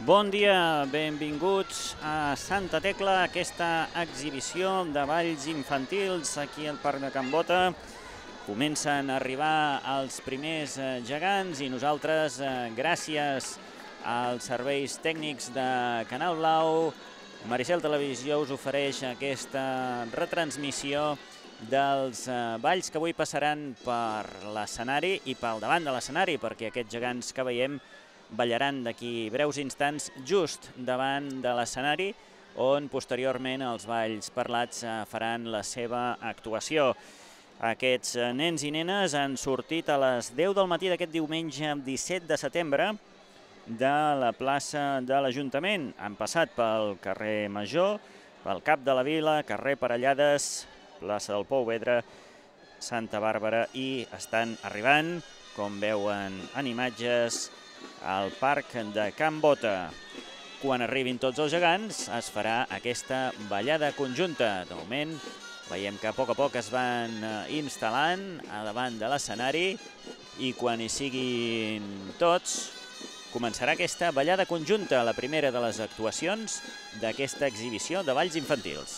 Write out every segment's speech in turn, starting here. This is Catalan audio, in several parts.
Bon dia, benvinguts a Santa Tecla, aquesta exhibició de balls infantils aquí al Parc de Can Bota. Comencen a arribar els primers gegants i nosaltres, gràcies als serveis tècnics de Canal Blau, Maricel Televisió us ofereix aquesta retransmissió dels balls que avui passaran per l'escenari i pel davant de l'escenari, perquè aquests gegants que veiem ballaran d'aquí breus instants just davant de l'escenari, on posteriorment els balls parlats faran la seva actuació. Aquests nens i nenes han sortit a les 10 del matí d'aquest diumenge 17 de setembre de la plaça de l'Ajuntament. Han passat pel carrer Major, pel Cap de la Vila, carrer Parellades, plaça del Pouvedre, Santa Bàrbara i estan arribant, com veuen en imatges, al Parc de Can Bota. Quan arribin tots els gegants es farà aquesta ballada conjunta. De moment veiem que a poc es van instal·lant a davant de l'escenari i quan hi siguin tots començarà aquesta ballada conjunta, la primera de les actuacions d'aquesta exhibició de balls infantils.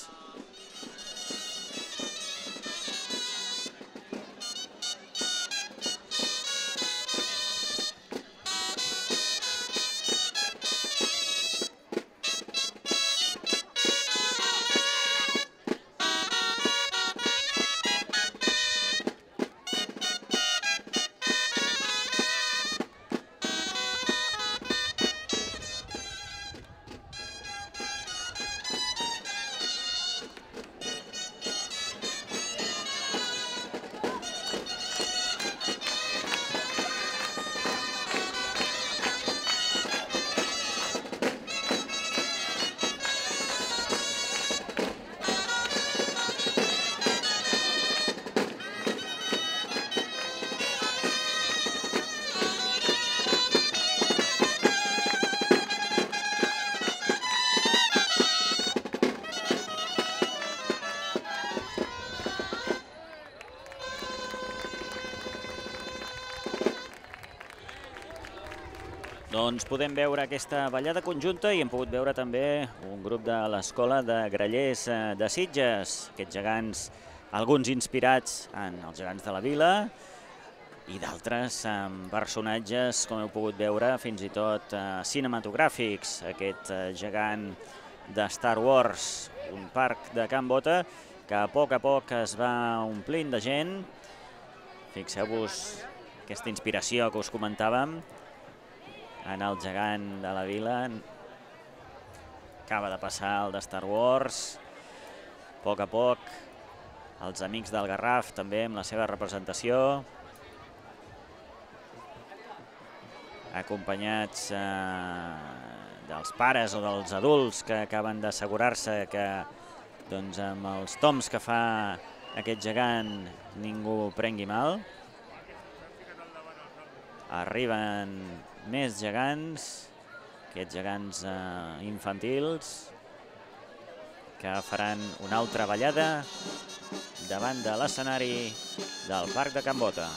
Doncs podem veure aquesta ballada conjunta i hem pogut veure també un grup de l'Escola de Grallers de Sitges. Aquests gegants, alguns inspirats en els gegants de la vila i d'altres amb personatges, com heu pogut veure, fins i tot cinematogràfics. Aquest gegant de Star Wars, un parc de Can Bota que a poc es va omplint de gent. Fixeu-vos aquesta inspiració que us comentàvem en el gegant de la vila. Acaba de passar el de Star Wars. A poc, els amics del Garraf també amb la seva representació, acompanyats dels pares o dels adults que acaben d'assegurar-se que amb els toms que fa aquest gegant ningú prengui mal. Arriben més gegants, aquests gegants infantils, que faran una altra ballada davant de l'escenari del Parc de Can Bota.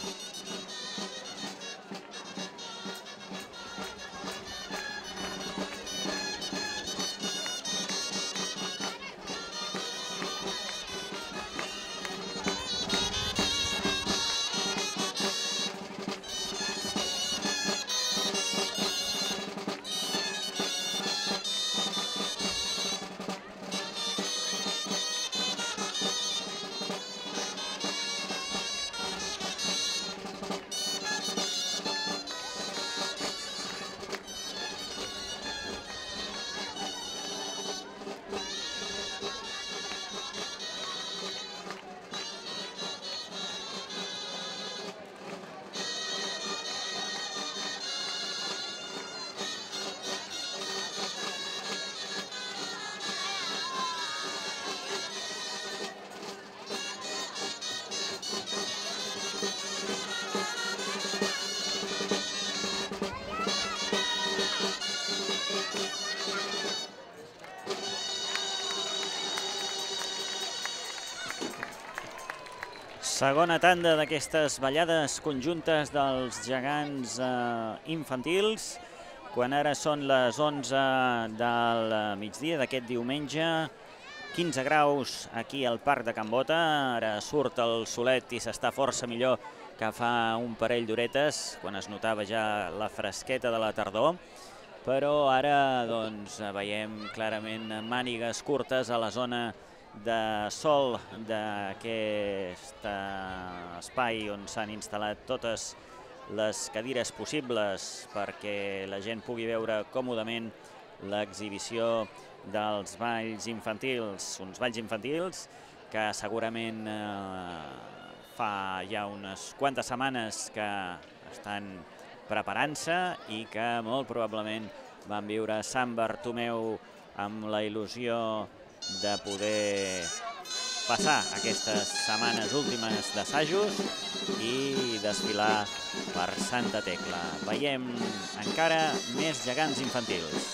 Segona tanda d'aquestes ballades conjuntes dels gegants infantils quan ara són les 11 del migdia d'aquest diumenge. 15 graus aquí al Parc de Can Bota. Ara surt el solet i s'està força millor que fa un parell d'horetes, quan es notava ja la fresqueta de la tardor. Però ara veiem clarament mànigues curtes a la zona de sol d'aquest espai on s'han instal·lat totes les cadires possibles perquè la gent pugui veure còmodament l'exhibició dels balls infantils. Uns balls infantils que segurament fa ja unes quantes setmanes que estan preparant-se i que molt probablement van viure a Sant Bartomeu amb la il·lusió de poder passar aquestes setmanes últimes d'assajos i desfilar per Santa Tecla. Veiem encara més gegants infantils.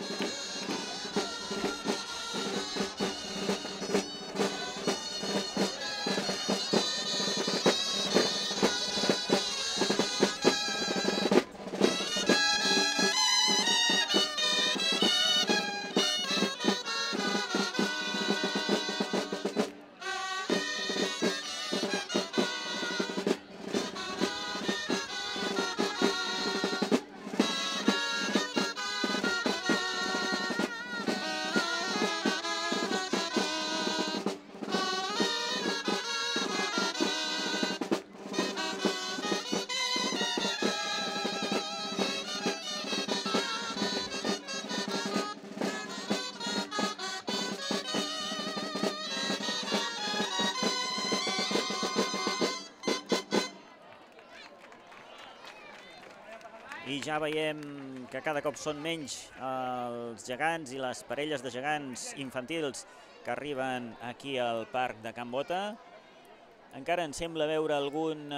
I ja veiem que cada cop són menys els gegants i les parelles de gegants infantils que arriben aquí al Parc de Can Bota. Encara ens sembla veure algun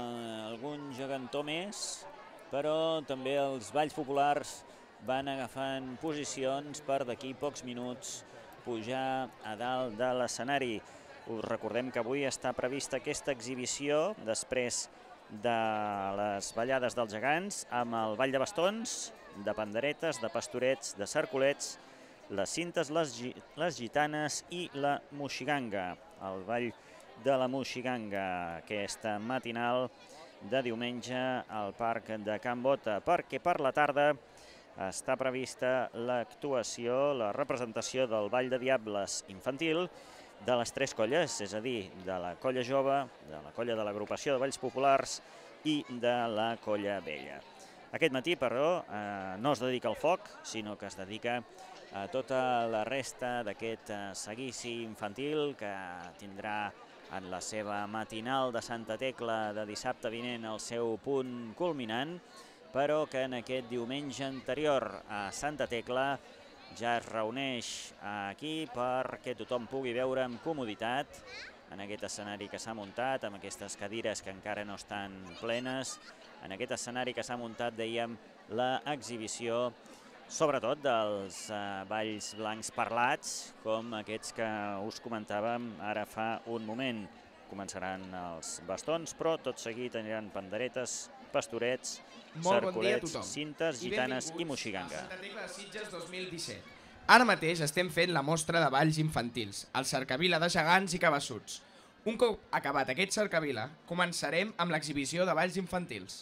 gegantó més, però també els balls populars van agafant posicions per d'aquí pocs minuts pujar a dalt de l'escenari. Us recordem que avui està prevista aquesta exhibició després de les ballades dels gegants amb el ball de bastons, de panderetes, de pastorets, de cercolets, les cintes, les gitanes i la moixiganga. El ball de la moixiganga, aquesta matinal de diumenge al Parc de Can Bota, perquè per la tarda està prevista l'actuació, la representació del Ball de Diables infantil de les tres colles, és a dir, de la colla jove, de la colla de l'agrupació de balls populars i de la colla vella. Aquest matí, però, no es dedica al foc, sinó que es dedica a tota la resta d'aquest seguici infantil que tindrà en la seva matinal de Santa Tecla de dissabte vinent el seu punt culminant, però que en aquest diumenge anterior a Santa Tecla ja es reuneix aquí perquè tothom pugui veure amb comoditat en aquest escenari que s'ha muntat, amb aquestes cadires que encara no estan plenes, en aquest escenari que s'ha muntat, dèiem, l'exhibició, sobretot dels balls blancs parlats, com aquests que us comentàvem ara fa un moment. Començaran els bastons, però tot seguit aniran panderetes, pastorets, cercolets, cintes, gitanes i moixiganga. Santa Tecla de Sitges 2017. Ara mateix estem fent la mostra de balls infantils, el cercavila de gegants i cabassuts. Un cop acabat aquest cercavila, començarem amb l'exhibició de balls infantils.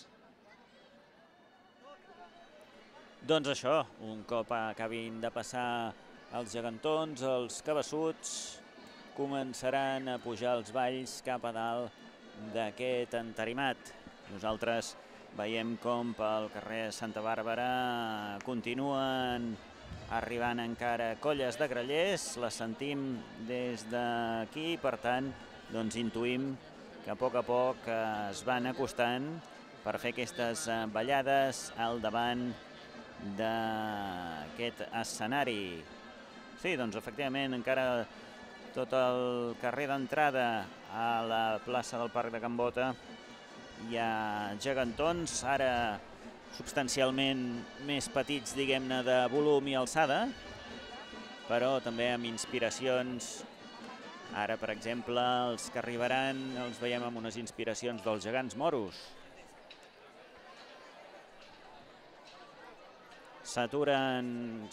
Doncs això, un cop acabin de passar els gegantons, els cabassuts, començaran a pujar els balls cap a dalt d'aquest entarimat. Nosaltres veiem com pel carrer Santa Bàrbara continuen arribant encara colles de grallers, les sentim des d'aquí, per tant, doncs intuïm que a poc es van acostant per fer aquestes ballades al davant d'aquest escenari. Sí, doncs efectivament encara tot el carrer d'entrada a la plaça del Parc de Can Bota hi ha gegantons, ara substancialment més petits, diguem-ne, de volum i alçada, però també amb inspiracions. Ara, per exemple, els que arribaran els veiem amb unes inspiracions dels gegants moros. s'aturen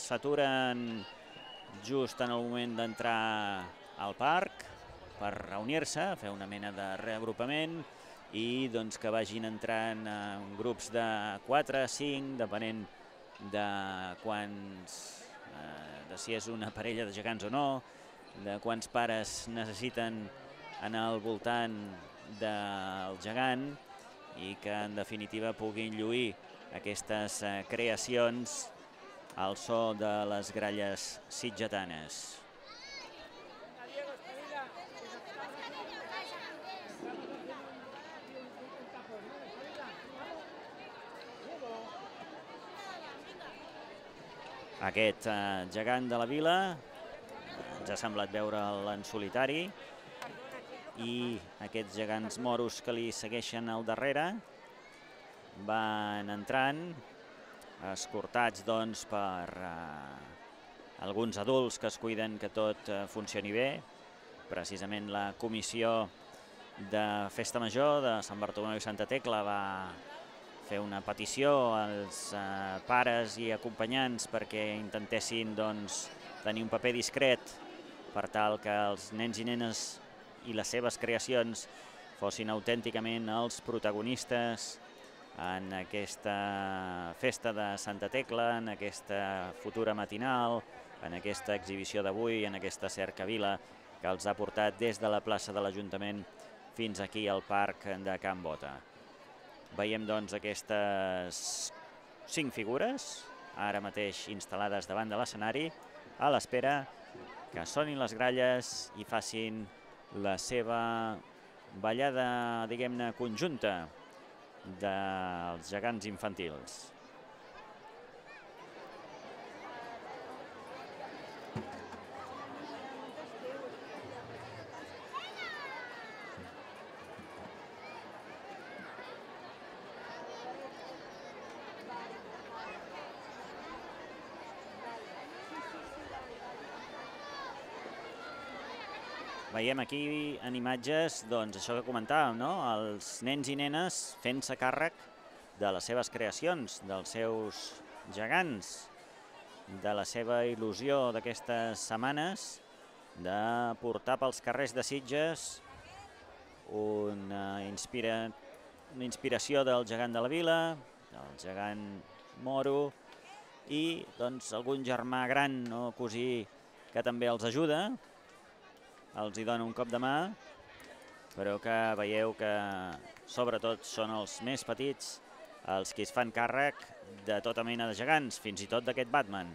just en el moment d'entrar al parc per reunir-se, fer una mena de reagrupament i doncs que vagin entrant en grups de 4 a 5, depenent de si és una parella de gegants o no, de quants pares necessiten en el voltant del gegant i que en definitiva puguin lluir aquestes creacions al so de les gralles sitgetanes. Aquest gegant de la vila ens ha semblat veure'l en solitari i aquests gegants moros que li segueixen al darrere van entrant, escortats doncs per alguns adults que es cuiden que tot funcioni bé. Precisament la comissió de Festa Major de Sant Bartomeu i Santa Tecla va fer una petició als pares i acompanyants perquè intentessin tenir un paper discret per tal que els nens i nenes i les seves creacions fossin autènticament els protagonistes en aquesta festa de Santa Tecla, en aquesta futura matinal, en aquesta exhibició d'avui, en aquesta cercavila que els ha portat des de la plaça de l'Ajuntament fins aquí al parc de Can Bota. Veiem doncs aquestes 5 figures, ara mateix instal·lades davant de l'escenari, a l'espera que sonin les gralles i facin la seva ballada, diguem-ne, conjunta dels gegants infantils. Veiem aquí en imatges, doncs, això que comentàvem, no? Els nens i nenes fent-se càrrec de les seves creacions, dels seus gegants, de la seva il·lusió d'aquestes setmanes, de portar pels carrers de Sitges una inspiració del gegant de la vila, del gegant moro i doncs algun germà gran o cosí que també els ajuda, els hi dona un cop de mà, però que veieu que sobretot són els més petits els que es fan càrrec de tota mena de gegants, fins i tot d'aquest Batman.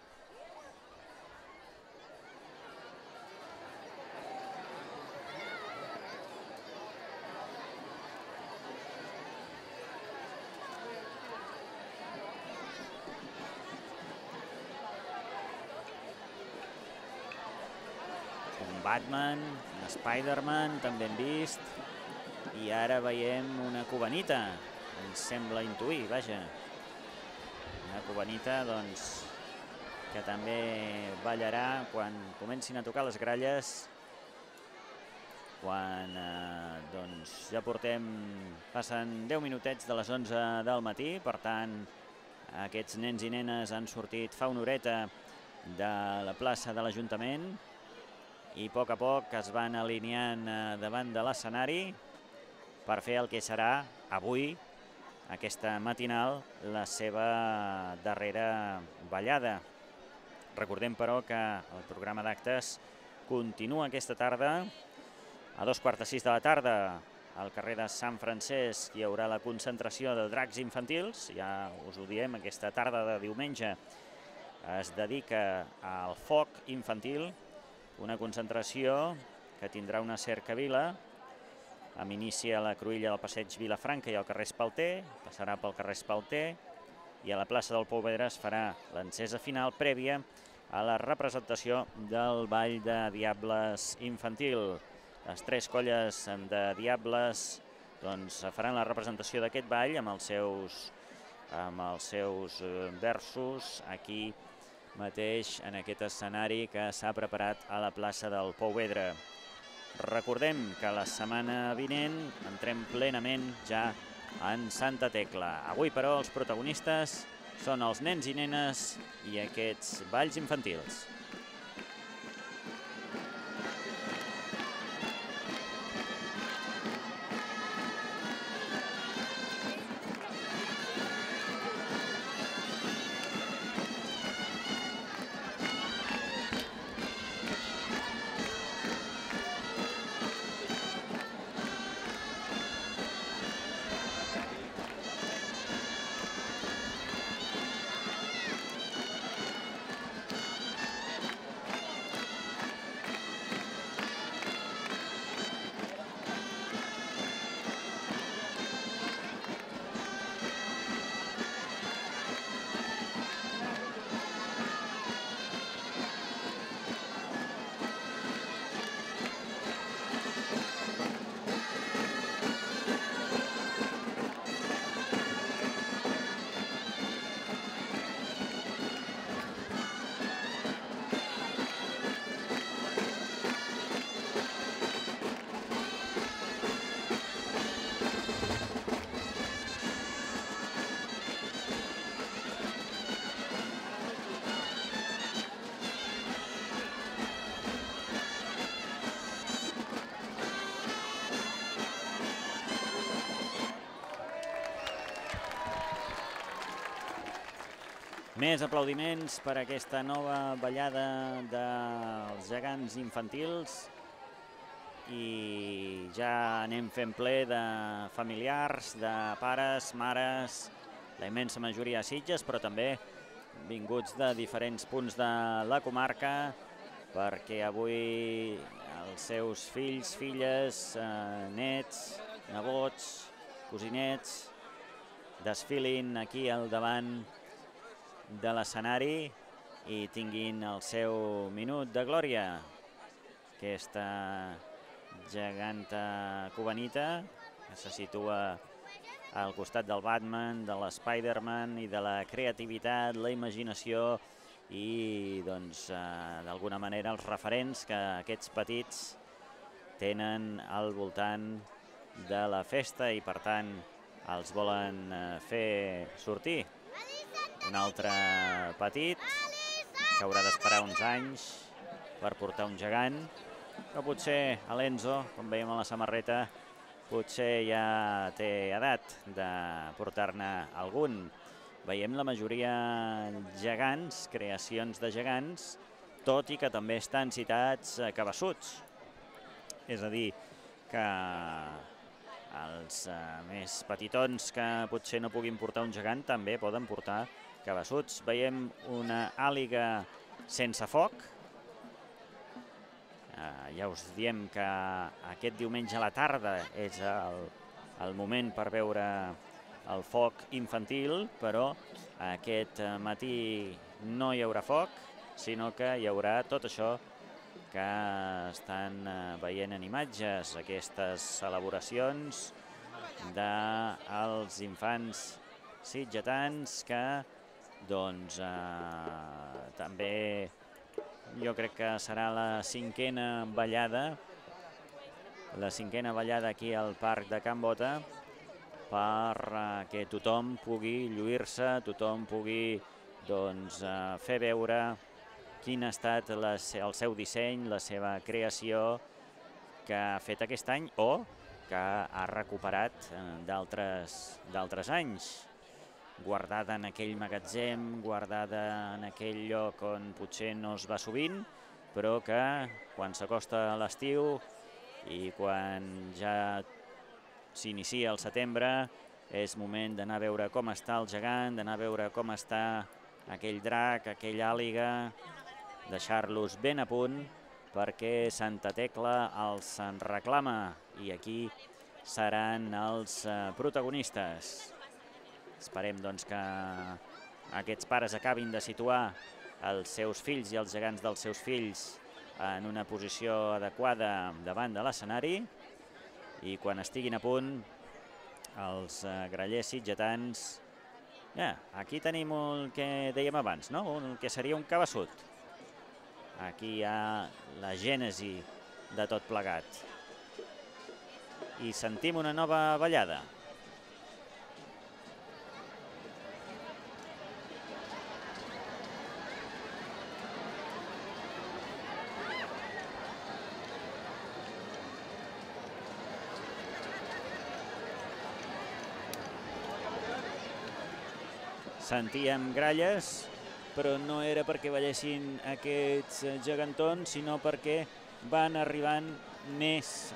Batman, un Spider-Man, també hem vist, i ara veiem una cubanita, ens sembla intuir, vaja. Una cubanita, doncs, que també ballarà quan comencin a tocar les gralles, quan ja passen 10 minutets de les 11 del matí, per tant, aquests nens i nenes han sortit fa una horeta de la plaça de l'Ajuntament, i a poc es van alineant davant de l'escenari per fer el que serà avui, aquesta matinal, la seva darrera ballada. Recordem, però, que el programa d'actes continua aquesta tarda. A 5:15 de la tarda, al carrer de Sant Francesc, hi haurà la concentració de dracs infantils. Ja us ho diem, aquesta tarda de diumenge es dedica al foc infantil, una concentració que tindrà una cercavila amb inici a la cruïlla del passeig Vilafranca i al carrer Espalter, passarà pel carrer Espalter i a la plaça del Pouvedre es farà l'encesa final prèvia a la representació del Ball de Diables infantil. Les 3 colles de Diables faran la representació d'aquest ball amb els seus versos aquí mateix en aquest escenari que s'ha preparat a la plaça del Pouvedre. Recordem que la setmana vinent entrem plenament ja en Santa Tecla. Avui, però, els protagonistes són els nens i nenes i aquests balls infantils. Més aplaudiments per aquesta nova ballada dels gegants infantils i ja anem fent ple de familiars, de pares, mares, la immensa majoria a Sitges, però també vinguts de diferents punts de la comarca perquè avui els seus fills, filles, nets, nebots, cosinets desfilin aquí al davant de l'escenari i tinguin el seu minut de glòria. Aquesta geganta cubanita que se situa al costat del Batman, de l'Spiderman i de la creativitat, la imaginació i, doncs, d'alguna manera els referents que aquests petits tenen al voltant de la festa i, per tant, els volen fer sortir. Un altre petit que haurà d'esperar uns anys per portar un gegant, però potser a l'Enzo, com veiem a la samarreta, potser ja té edat de portar-ne algun. Veiem la majoria gegants, creacions de gegants, tot i que també estan citats cabassuts. És a dir, que els més petitons que potser no puguin portar un gegant també poden portar cabassuts. Veiem una àliga sense foc. Ja us diem que aquest diumenge a la tarda és el moment per veure el foc infantil, però aquest matí no hi haurà foc, sinó que hi haurà tot això que estan veient en imatges, aquestes celebracions dels infants sitgetans que doncs també jo crec que serà la cinquena ballada aquí al Parc de Can Bota perquè tothom pugui lluir-se, tothom pugui fer veure quin ha estat el seu disseny, la seva creació que ha fet aquest any o que ha recuperat d'altres anys, guardada en aquell magatzem, guardada en aquell lloc on potser no es va sovint, però que quan s'acosta l'estiu i quan ja s'inicia el setembre és moment d'anar a veure com està el gegant, d'anar a veure com està aquell drac, aquell àliga, deixar-los ben a punt perquè Santa Tecla els en reclama i aquí seran els protagonistes. Esperem doncs que aquests pares acabin de situar els seus fills i els gegants dels seus fills en una posició adequada davant de l'escenari i quan estiguin a punt els grallers sitgetans. Aquí tenim el que dèiem abans, no? El que seria un cabeçut. Aquí hi ha la gènesi de tot plegat. I sentim una nova ballada. sentíem gralles, però no era perquè ballessin aquests gegantons, sinó perquè van arribant més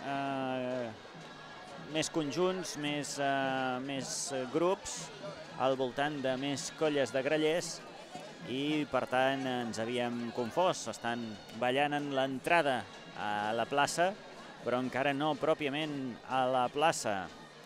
conjunts, més grups al voltant de més colles de grallers i per tant ens havíem confós. Estan ballant en l'entrada a la plaça, però encara no pròpiament a la plaça.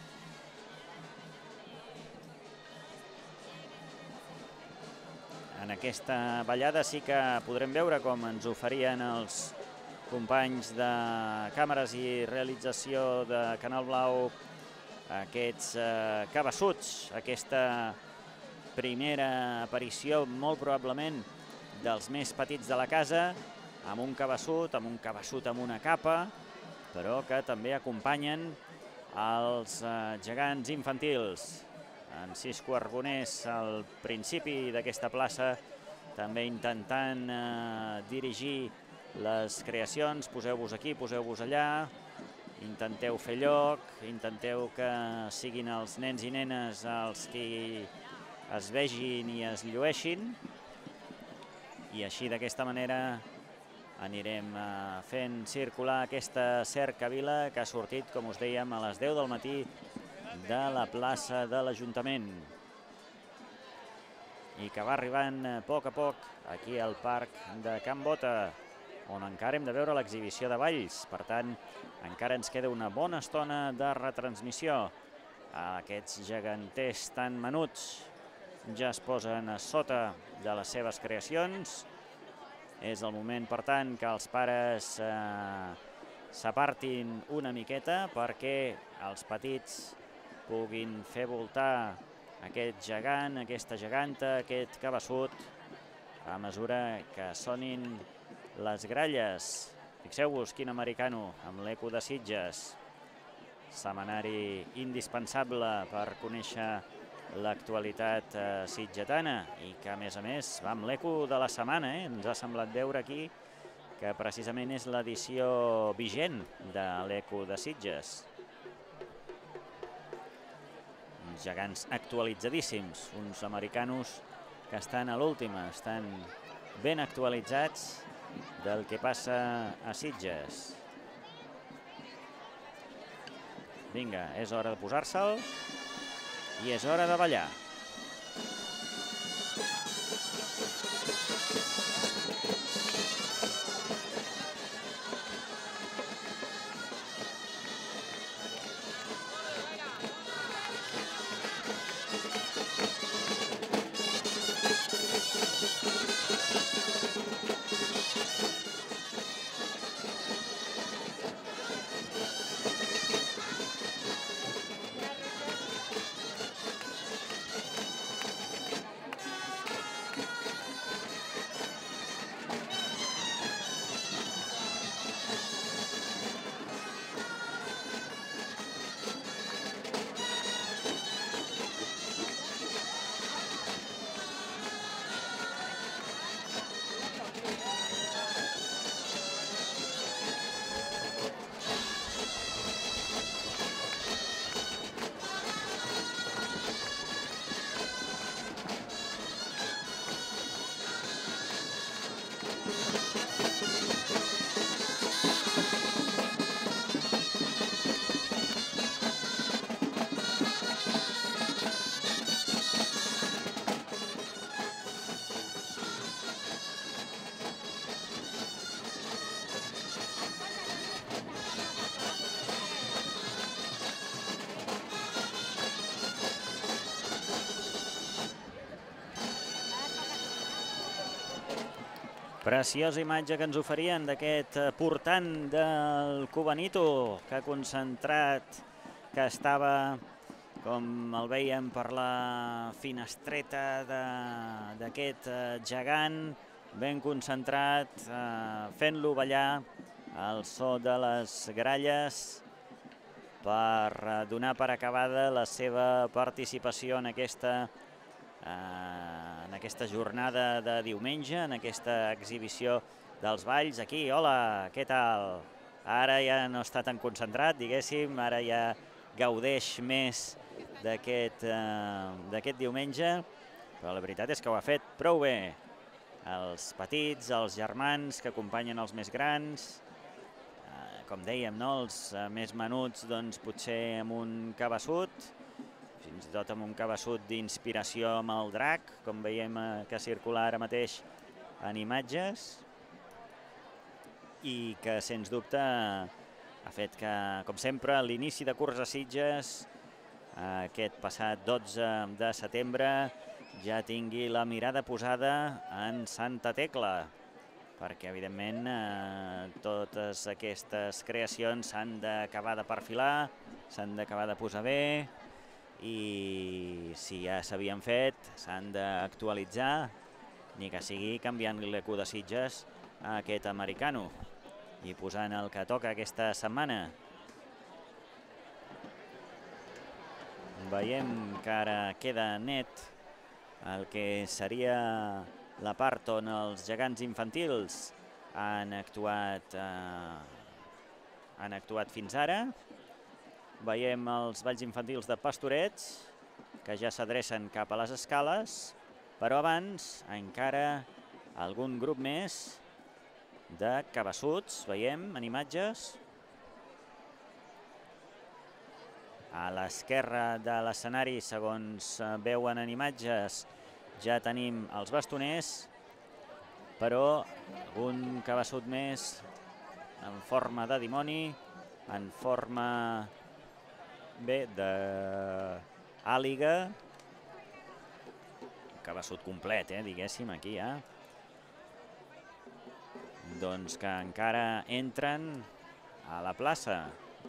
En aquesta ballada sí que podrem veure com ens oferien els companys de càmeres i realització de Canal Blau aquests cabassuts, aquesta primera aparició molt probablement dels més petits de la casa, amb un cabassut amb una capa, però que també acompanyen els gegants infantils. En Cisco Arbonés al principi d'aquesta plaça, també intentant dirigir les creacions. Poseu-vos aquí, poseu-vos allà, intenteu fer lloc, intenteu que siguin els nens i nenes els qui es vegin i es llueixin. I així d'aquesta manera anirem fent circular aquesta cercavila que ha sortit, com us dèiem, a les 10 del matí de la plaça de l'Ajuntament i que va arribant a poc aquí al Parc de Can Bota, on encara hem de veure l'exhibició de balls. Per tant, encara ens queda una bona estona de retransmissió. Aquests geganters tan menuts ja es posen a sota de les seves creacions. És el moment, per tant, que els pares s'apartin una miqueta perquè els petits puguin fer voltar aquest gegant, aquesta geganta, aquest cabassut, a mesura que sonin les gralles. Fixeu-vos quin americano, amb l'Eco de Sitges. Setmanari indispensable per conèixer l'actualitat sitgetana i que, a més, va amb l'Eco de la setmana. Ens ha semblat veure aquí que precisament és l'edició vigent de l'Eco de Sitges. Gegants actualitzadíssims, uns americanos que estan a l'última, estan ben actualitzats del que passa a Sitges. Vinga, és hora de posar-se'l i és hora de ballar. Preciosa imatge que ens oferien d'aquest portant del Cubanito, que concentrat, que estava, com el veiem per la finestreta d'aquest gegant, ben concentrat, fent-lo ballar al so de les gralles per donar per acabada la seva participació en aquesta jornada de diumenge, en aquesta exhibició dels balls. Aquí, hola, què tal? Ara ja no està tan concentrat, diguéssim, ara ja gaudeix més d'aquest diumenge però la veritat és que ho ha fet prou bé. Els petits, els germans que acompanyen els més grans, com dèiem, no? Els més menuts doncs, potser amb un cabeçut, fins i tot amb un cabeçut d'inspiració amb el drac, com veiem que circula ara mateix en imatges, i que sens dubte ha fet que, com sempre, l'inici de curs a Sitges, aquest passat 12 de setembre, ja tingui la mirada posada en Santa Tecla, perquè, evidentment, totes aquestes creacions s'han d'acabar de perfilar, s'han d'acabar de posar bé, i si ja s'havien fet, s'han d'actualitzar, ni que sigui canviant l'EQ de Sitges a aquest americano i posant el que toca aquesta setmana. Veiem que ara queda net el que seria la part on els gegants infantils han actuat fins ara. Veiem els balls infantils de Pastorets, que ja s'adrecen cap a les escales, però abans encara algun grup més de cabassuts, veiem en imatges. A l'esquerra de l'escenari, segons veuen en imatges, ja tenim els bastoners, però un cabeçut més en forma de dimoni, en forma d'àliga, un cabeçut complet, diguéssim, aquí ja, doncs que encara entren a la plaça.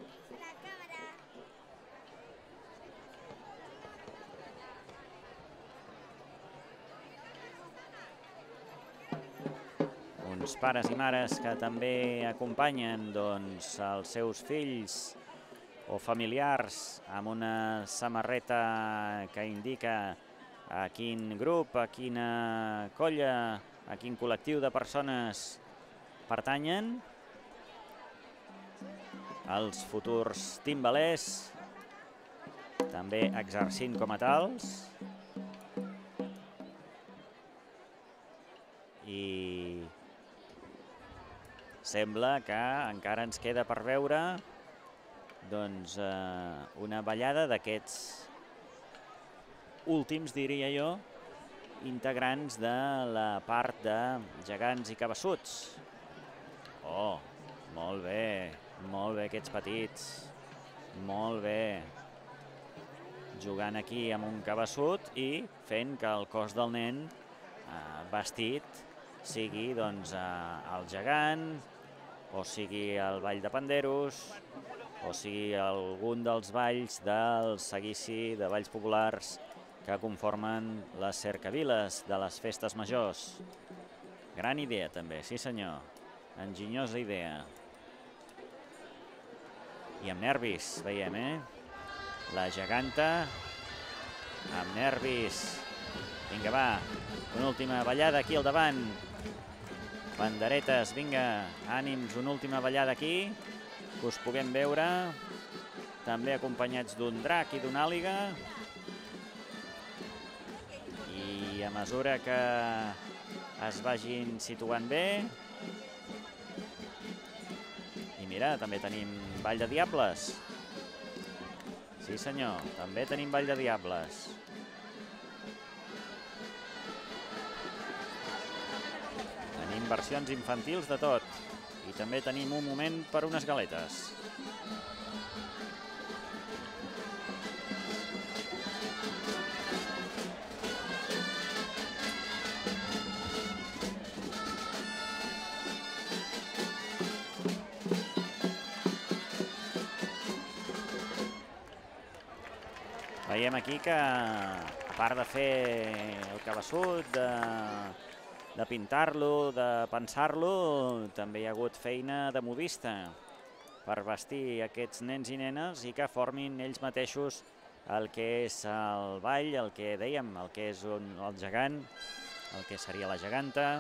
Uns pares i mares que també acompanyen doncs, els seus fills o familiars amb una samarreta que indica a quin grup, a quina colla, a quin col·lectiu de persones pertanyen. Els futurs timbalers també exercint com a tals. I sembla que encara ens queda per veure doncs, una ballada d'aquests últims, diria jo, integrants de la part de gegants i cabassuts. Oh, molt bé aquests petits, molt bé. Jugant aquí amb un cabeçut i fent que el cos del nen vestit sigui doncs, el gegant, o sigui el ball de panderos, o sigui algun dels balls del seguici de balls populars que conformen les cercaviles de les festes majors. Gran idea també, sí senyor, enginyosa idea. I amb nervis, veiem, la geganta, amb nervis. Vinga, va, una última ballada aquí al davant. Banderetes, vinga, ànims, una última ballada aquí, que us puguem veure, també acompanyats d'un drac i d'una àliga. I a mesura que es vagin situant bé. I mira, també tenim ball de diables. Sí senyor, també tenim ball de diables. Tenim versions infantils de tot. I també tenim un moment per unes galetes. Veiem aquí que, a part de fer el cabeçut, de pintar-lo, de pensar-lo, també hi ha hagut feina de modista per vestir aquests nens i nenes i que formin ells mateixos el que és el ball, el que dèiem, el que és el gegant, el que seria la geganta,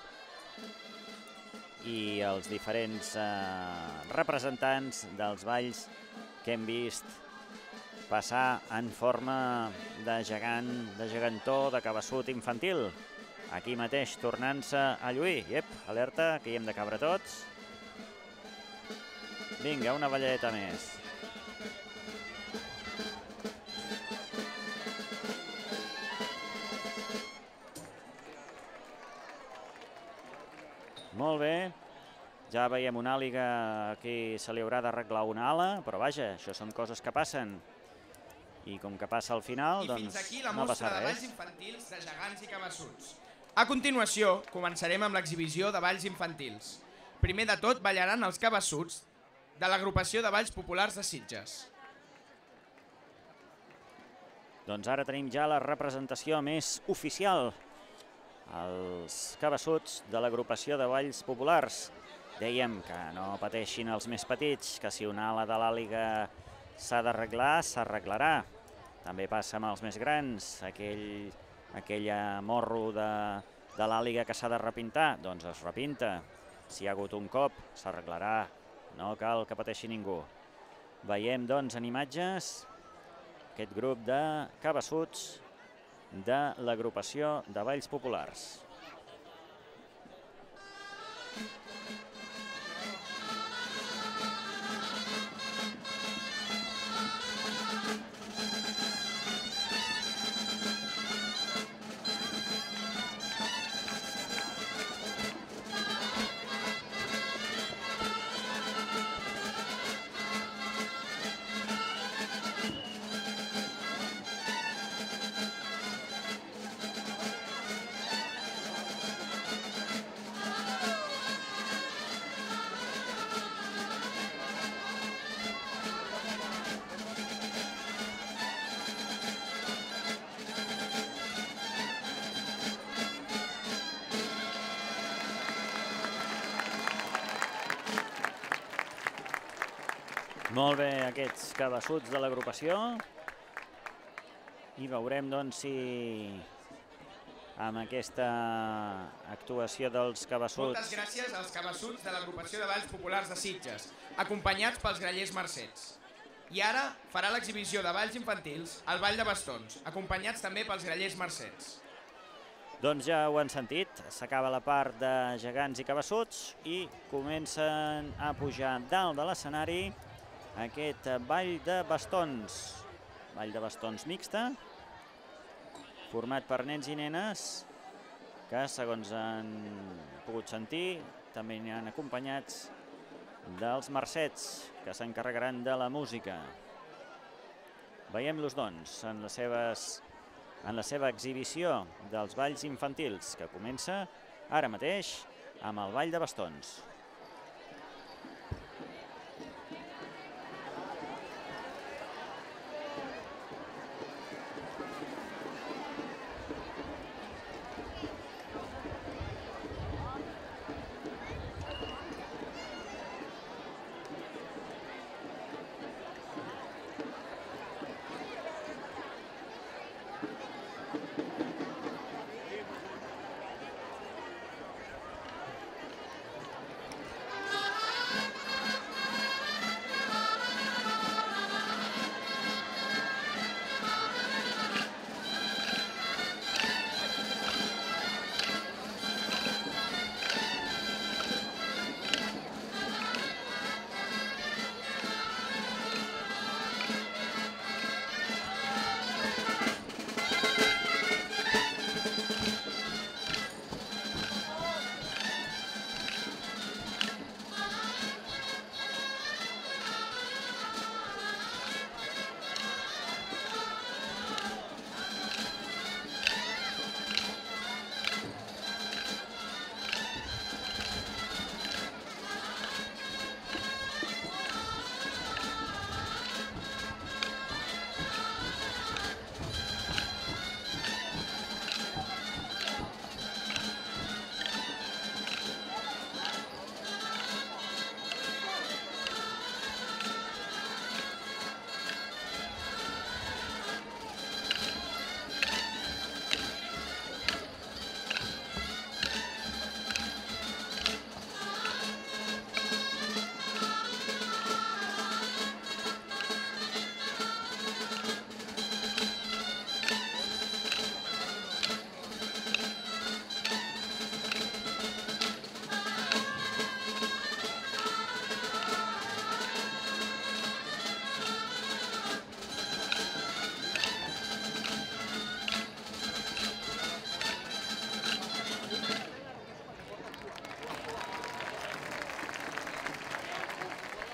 i els diferents representants dels balls que hem vist passar en forma de gegantó, de cabeçut infantil. Aquí mateix tornant-se a lluir. Iep, alerta, que hi hem de cabre tots. Vinga, una balladeta més. Molt bé. Ja veiem una àliga que se li haurà d'arreglar una ala, però vaja, això són coses que passen. I com que passa al final, doncs no passa res. I fins aquí la mostra de balls infantils de gegants i cabeçuts. A continuació, començarem amb l'exhibició de balls infantils. Primer de tot, ballaran els cabeçuts de l'agrupació de balls populars de Sitges. Doncs ara tenim ja la representació més oficial. Els cabeçuts de l'agrupació de balls populars. Dèiem que no pateixin els més petits, que si una ala de l'àliga s'ha d'arreglar, s'arreglarà. També passa amb els més grans, aquell morro de l'àliga que s'ha de repintar, doncs es repinta. Si hi ha hagut un cop, s'arreglarà, no cal que pateixi ningú. Veiem, doncs, en imatges aquest grup de cabeçuts de l'agrupació de balls populars. Molt bé, aquests cabeçuts de l'agrupació. I veurem, doncs, si amb aquesta actuació dels cabeçuts... Moltes gràcies als cabeçuts de l'agrupació de balls populars de Sitges, acompanyats pels grallers Mercets. I ara farà l'exhibició de balls infantils al Ball de Bastons, acompanyats també pels grallers Mercets. Doncs ja ho han sentit, s'acaba la part de gegants i cabeçuts i comencen a pujar dalt de l'escenari aquest ball de bastons mixta, format per nens i nenes que, segons han pogut sentir, també n'hi han acompanyats dels Mercets, que s'encarregaran de la música. Veiem-los, doncs, en la seva exhibició dels balls infantils, que comença ara mateix amb el ball de bastons.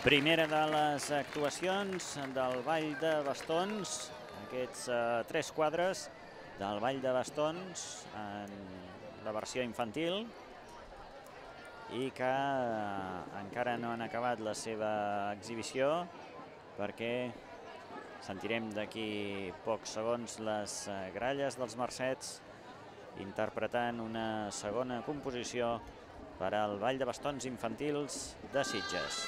Primera de les actuacions del Ball de Bastons, aquests 3 quadres del Ball de Bastons en la versió infantil i que encara no han acabat la seva exhibició perquè sentirem d'aquí pocs segons les gralles dels Mercets interpretant una segona composició per al Ball de Bastons infantils de Sitges.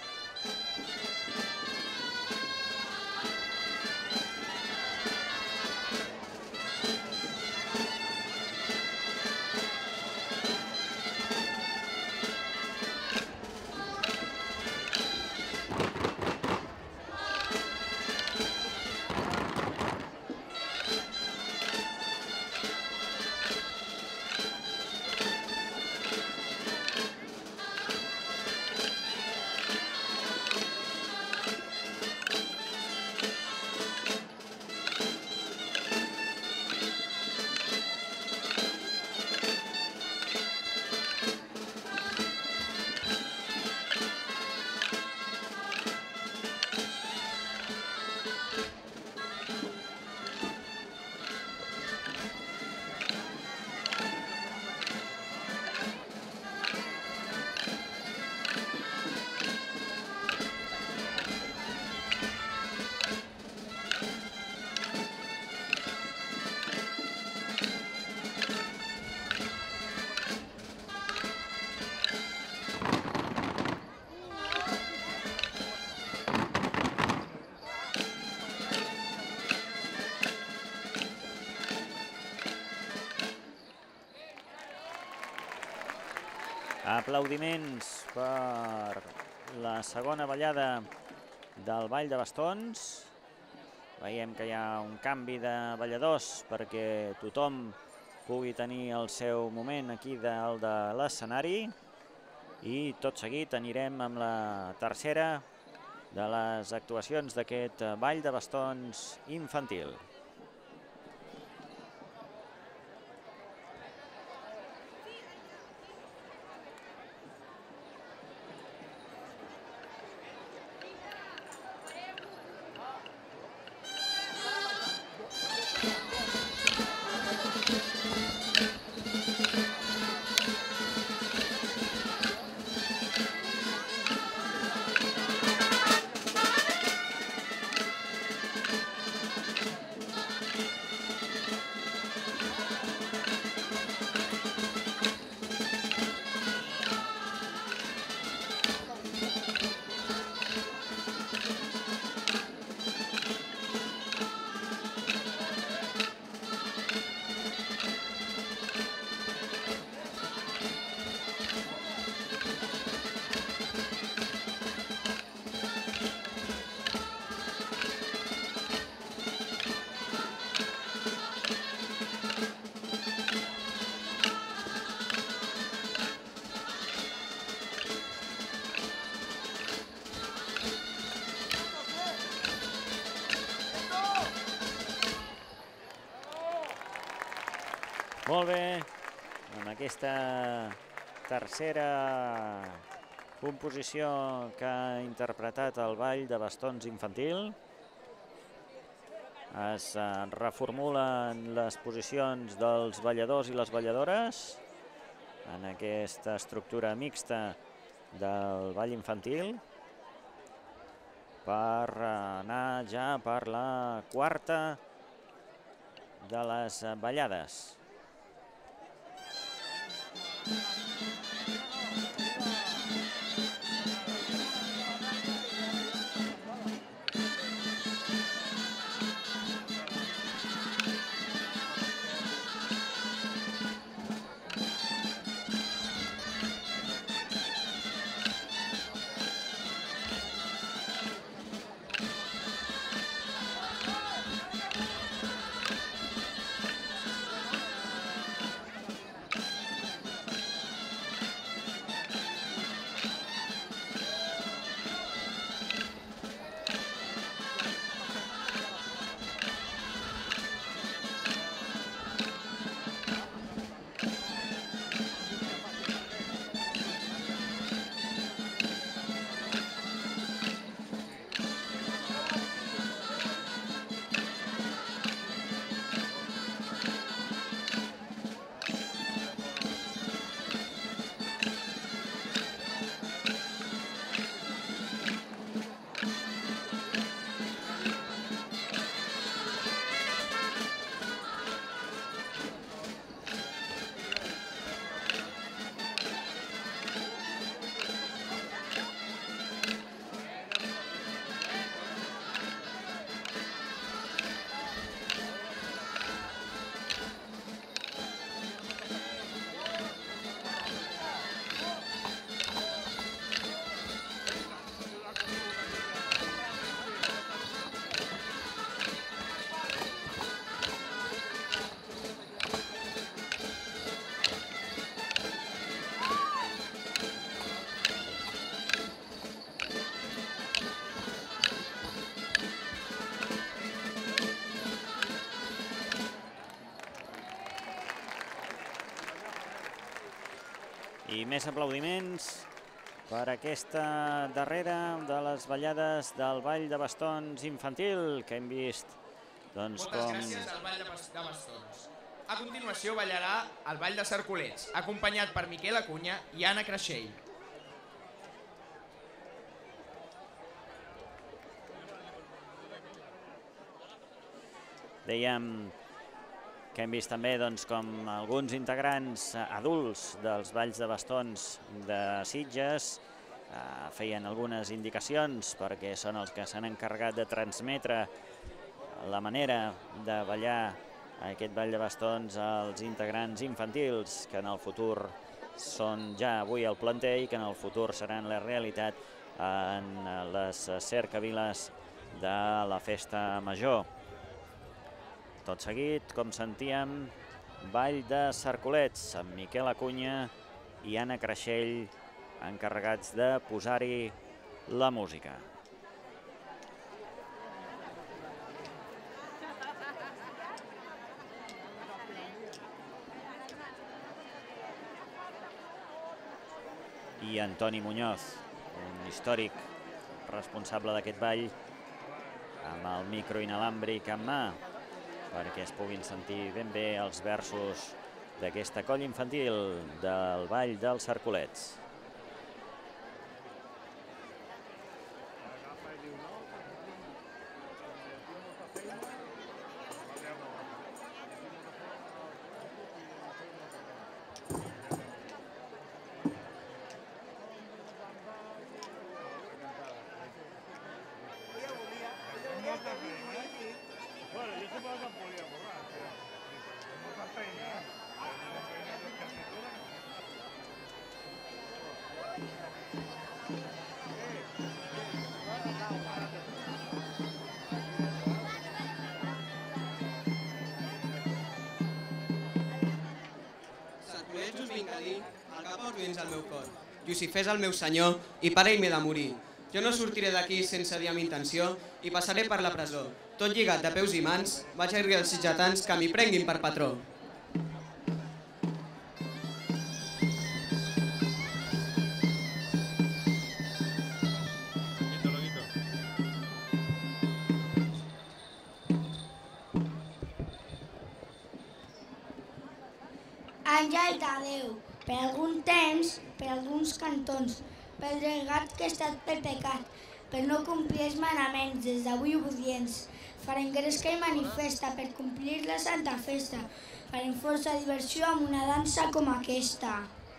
Aplaudiments per la segona ballada del Ball de Bastons. Veiem que hi ha un canvi de balladors perquè tothom pugui tenir el seu moment aquí dalt de l'escenari. I tot seguit anirem amb la tercera de les actuacions d'aquest Ball de Bastons infantil. Molt bé, amb aquesta tercera composició que ha interpretat el Ball de Bastons infantil. Es reformulen les posicions dels balladors i les balladores en aquesta estructura mixta del ball infantil per anar ja per la quarta de les ballades. I més aplaudiments per aquesta darrera de les ballades del Ball de Bastons infantil que hem vist. Moltes gràcies al Ball de Bastons. A continuació ballarà el Ball de Cercolets, acompanyat per Miquel Acuña i Anna Creixell. Dèiem que hem vist també com alguns integrants adults dels Balls de Bastons de Sitges feien algunes indicacions perquè són els que s'han encarregat de transmetre la manera de ballar aquest Ball de Bastons als integrants infantils que en el futur són ja avui al planter i que en el futur seran la realitat en les cercaviles de la festa major. Tot seguit, com sentíem, Ball de Cercolets amb Miquel Acuña i Anna Creixell encarregats de posar-hi la música. I Antoni Muñoz, un històric responsable d'aquest ball, amb el micro inalàmbric en mà, perquè es puguin sentir ben bé els versos d'aquesta colla infantil del Ball dels Cercolets. Llucifer és el meu senyor i per ell m'he de morir. Jo no sortiré d'aquí sense dir amb intenció i passaré per la presó. Tot lligat de peus i mans, vaig a dir als sitgetans que m'hi prenguin per patró. Àngel de Déu, per algun temps, per alguns cantons, pel regat que he estat pel pecat, per no complir els manaments des d'avui obedients. Farem gresca i manifesta per complir la santa festa. Farem força diversió amb una dansa com aquesta.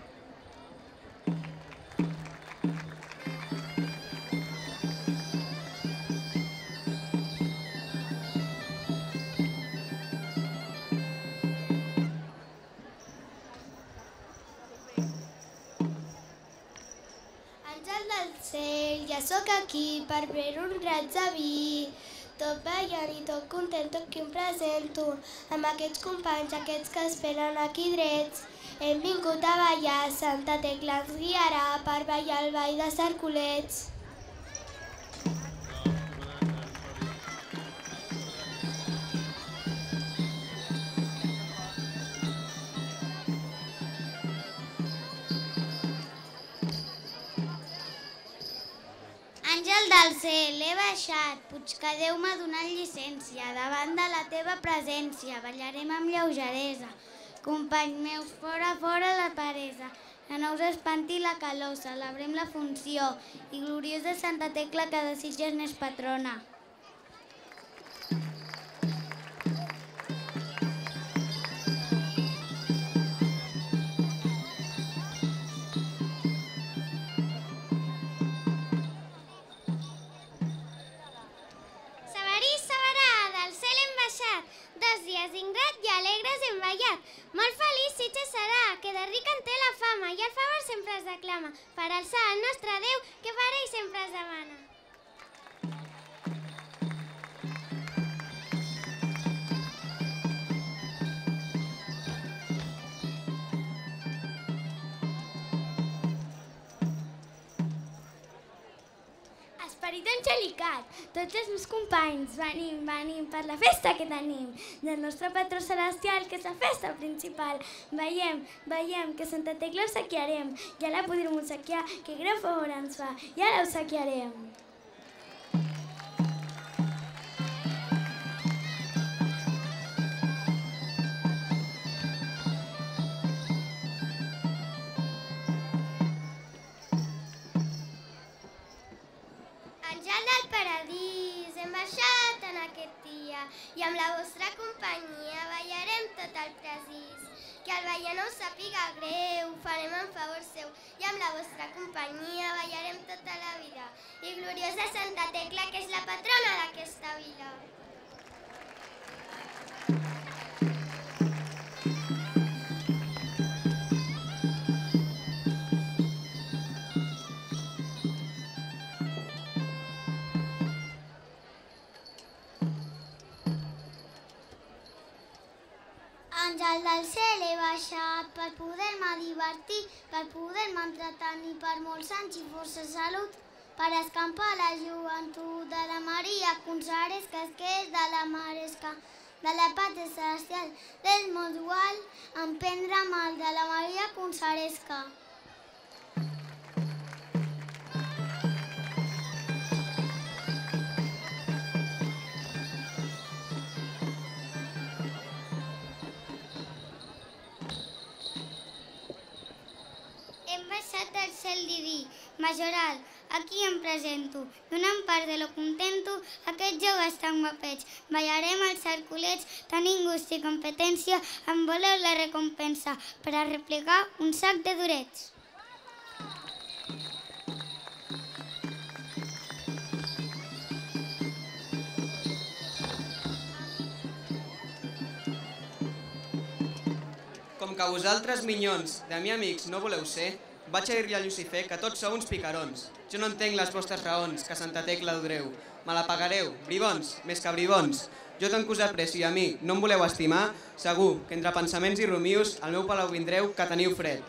Ja sóc aquí per veure un raig de vi, tot ballant i tot content, tot que em presento, amb aquests companys, aquests que esperen aquí drets. Hem vingut a ballar, Santa Tecla ens guiarà per ballar el Ball de Cercolets. Àngel del cel, he baixat, puig que Déu m'ha donat llicència, davant de la teva presència, ballarem amb lleugeresa. Companys meus, fora, fora la peresa, que no us espanti la calor, celebrem la funció, i gloriosa Santa Tecla que de Sitges n'és patrona. Ingrat i alegres hem ballat. Molt feliç Sitges serà, que de ric en té la fama i el favor sempre es declama, per alçar el nostre Déu, que per ell sempre es demana. Esperit dit Angelicat, tots els meus companys, venim per la festa que tenim, del nostre patró celestial, que és la festa principal. Veiem que Santa Tecla obsequiarem, ja la podrem obsequiar, que greu favor ens fa, ja la obsequiarem. Àngel del paradís, hem baixat en aquest dia i amb la vostra companyia ballarem tot el precís. Que el ballar no us sàpiga greu, farem en favor seu i amb la vostra companyia ballarem tota la vida. I gloriosa Santa Tecla, que és la patrona d'aquesta vila. Àngel del cel he baixat per poder-me divertir, per poder-me entretenir per molts anys i força salut, per escampar la joventut de la Maria Consaresca, que és de la Maresca, de la Pàtria Celestial, del món dual, emprendre mal de la Maria Consaresca. Del cel diví, majoral, aquí em presento, donant part de lo contento aquests joves tan guapets. Ballarem els cerculets, tenint gust i competència, em voleu la recompensa per a replegar un sac de durets. Com que vosaltres, minyons, de mi amics, no voleu ser, vaig a dir-li a Llucifer que tots sou uns picarons. Jo no entenc les vostres raons, que Santa Tecla dureu. Me la pagareu, bribons, més que bribons. Jo tant que us aprecio i a mi no em voleu estimar, segur que entre pensaments i rumios al meu palau vindreu que teniu fred.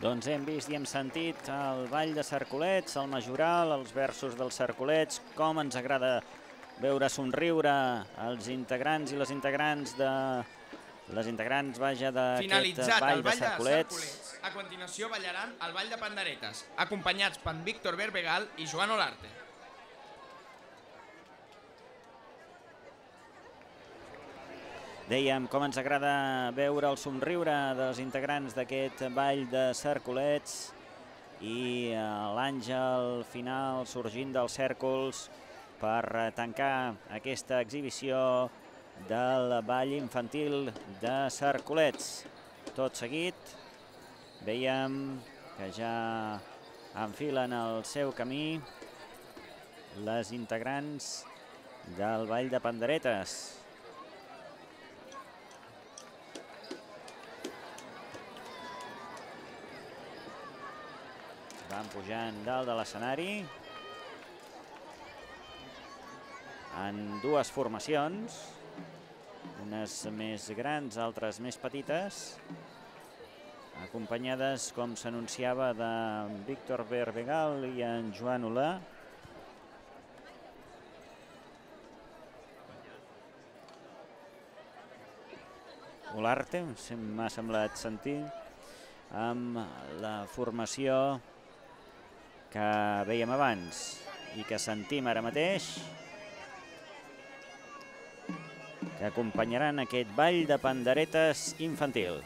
Doncs hem vist i hem sentit el ball de Cercolets, el majoral, els versos dels Cercolets, com ens agrada veure somriure els integrants i les integrants vaja, d'aquest ball de Cercolets. A continuació ballaran el ball de panderetes, acompanyats per Víctor Berbegal i Joan Olarte. Dèiem com ens agrada veure el somriure dels integrants d'aquest ball de Cercolets i l'àngel final sorgint dels cèrcols per tancar aquesta exhibició del ball infantil de Cercolets. Tot seguit veiem que ja enfilen el seu camí les integrants del ball de panderetes. Van pujant dalt de l'escenari en dues formacions, unes més grans, altres més petites, acompanyades, com s'anunciava, de Víctor Berbegal i en Joan Olà. Olarte, m'ha semblat sentir, amb la formació que veiem abans i que sentim ara mateix, que acompanyaran aquest ball de panderetes infantil.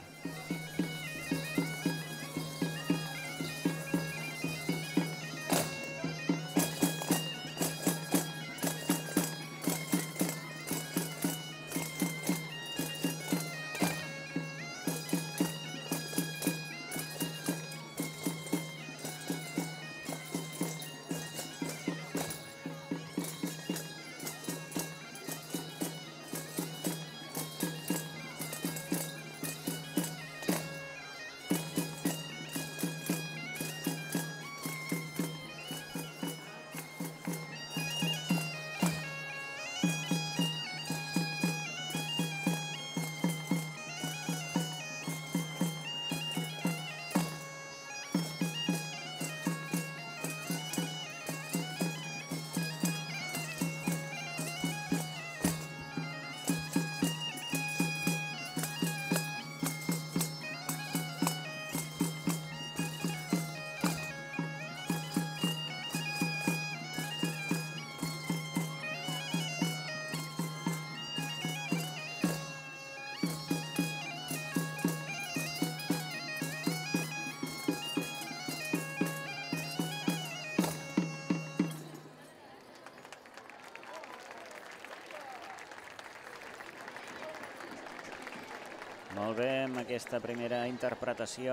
Molt bé, amb aquesta primera interpretació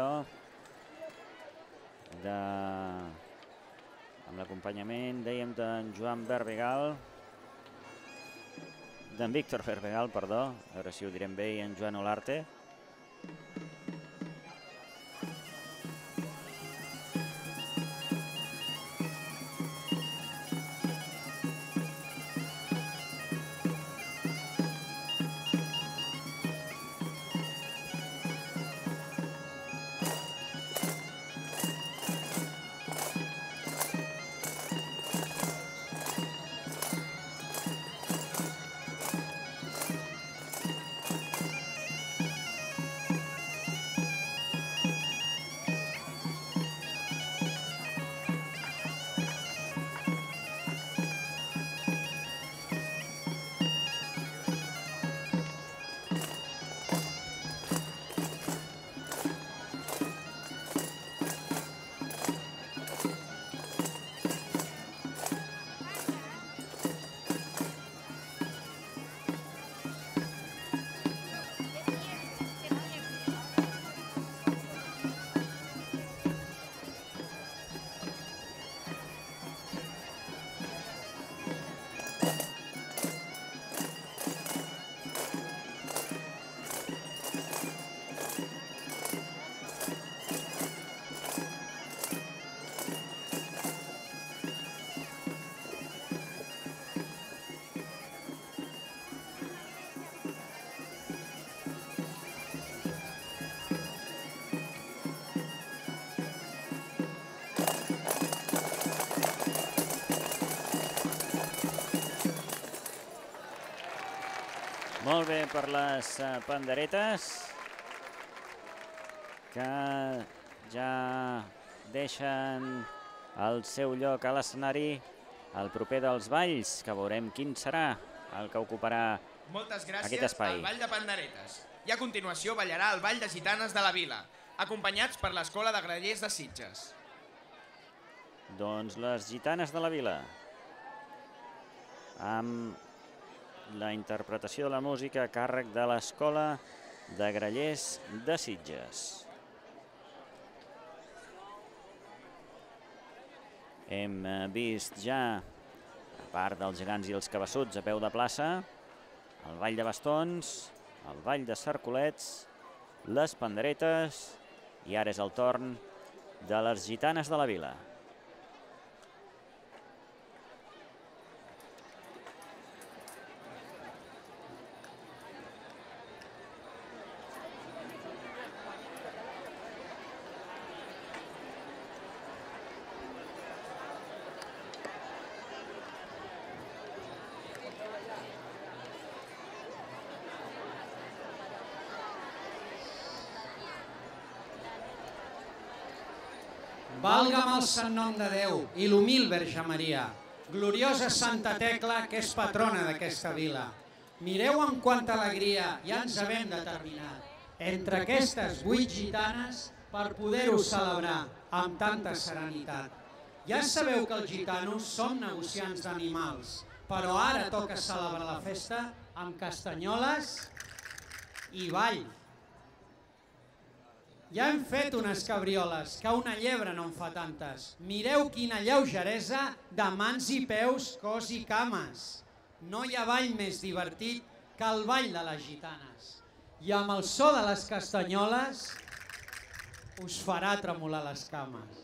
amb l'acompanyament, dèiem, d'en Joan Berbegal, d'en Víctor Berbegal, perdó, a veure si ho direm bé, i en Joan Olarte. Molt bé per les panderetes, que ja deixen el seu lloc a l'escenari al proper dels balls, que veurem quin serà el que ocuparà Moltes gràcies aquest espai. al Ball de Panderetes. I a continuació ballarà el Ball de Gitanes de la Vila, acompanyats per l'Escola de Grallers de Sitges. Doncs les Gitanes de la Vila, amb la interpretació de la música a càrrec de l'Escola de Grallers de Sitges. Hem vist ja, a part dels gegants i els cabassuts a peu de plaça, el ball de bastons, el ball de cercolets, les panderetes i ara és el torn de les Gitanes de la Vila. Valga'm el sant nom de Déu i l'humil Verge Maria, gloriosa Santa Tecla, que és patrona d'aquesta vila. Mireu amb quanta alegria ja ens havem determinat entre aquestes 8 gitanes per poder-ho celebrar amb tanta serenitat. Ja sabeu que els gitanos som negociants d'animals, però ara toca celebrar la festa amb castanyoles i ball. Ja hem fet unes cabrioles, que una llebre no en fa tantes. Mireu quina lleugeresa de mans i peus, cos i cames. No hi ha ball més divertit que el ball de les gitanes. I amb el so de les castanyoles us farà tremolar les cames.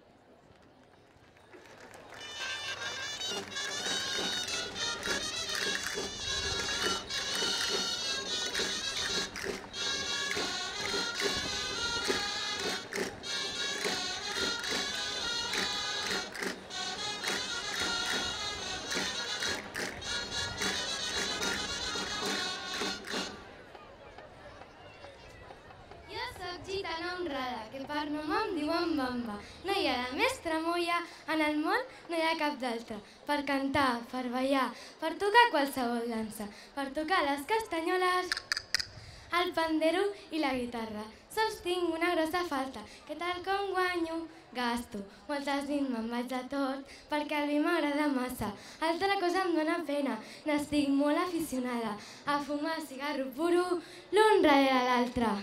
Per nom em diuen Bamba. No hi ha la més tremolla, en el món no hi ha cap d'altra. Per cantar, per ballar, per tocar qualsevol dansa, per tocar les castanyoles, el pandero i la guitarra. Sols tinc una grossa falta, que tal com guanyo, gasto. Moltes nits me'n vaig de tot, perquè el vi m'agrada massa. Altra cosa em dóna pena, n'estic molt aficionada a fumar cigarro puro l'un darrere l'altre.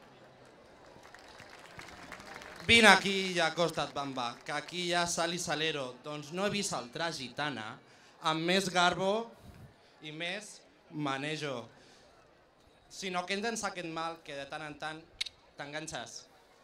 Vine aquí i acosta't, Bamba, que aquí hi ha sal i salero. Doncs no he vist altra gitana amb més garbo i més manejo. Sinó que tens aquest mal que de tant en tant t'enganxes.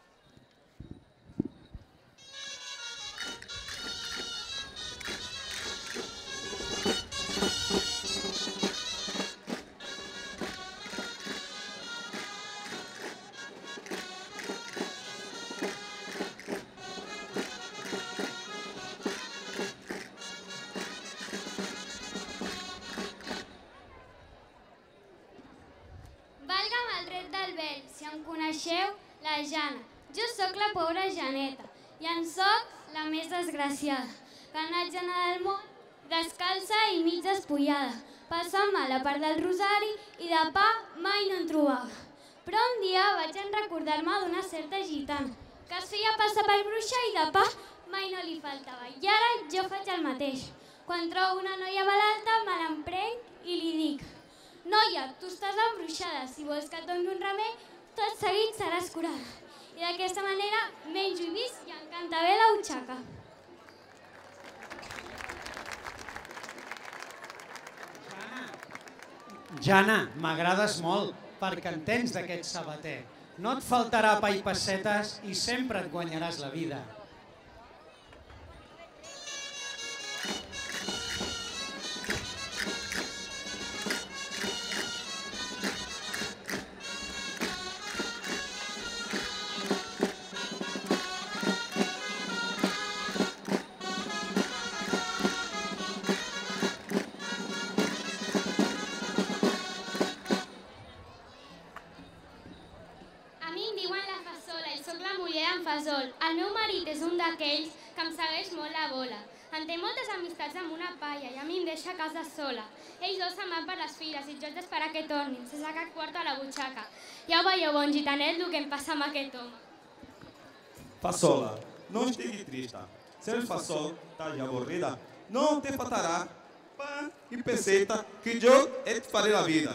La Jana. Jo sóc la pobra Janeta i en sóc la més desgraciada, que ha anat Jana del món descalça i mig despullada, passant-me la part del rosari i de pa mai no en trobava. Però un dia vaig recordar-me d'una certa gitana que es feia passar per bruixa i de pa mai no li faltava. I ara jo faig el mateix. Quan trobo una noia malalta me l'emprenc i li dic: noia, tu estàs embruixada, si vols que et doni un remei, tot seguit seràs curada. I d'aquesta manera menjo i visc i em canta bé la butxaca. Jana, m'agrades molt, perquè en tens d'aquest sabater. No et faltarà pa i pessetes i sempre et guanyaràs la vida. és un d'aquells que em segueix molt la bola. En té moltes amistats amb una palla i a mi em deixa a casa sola. Ells dos se'n van per les fires i jo haig d'esperar que tornin, sense cap quarto a la butxaca. Ja ho veieu, bon gitanet, el que em passa amb aquest home. Fassola, no estigui trista. Ser fasol, talla avorrida, no te faltarà pa i peseta que jo et faré la vida.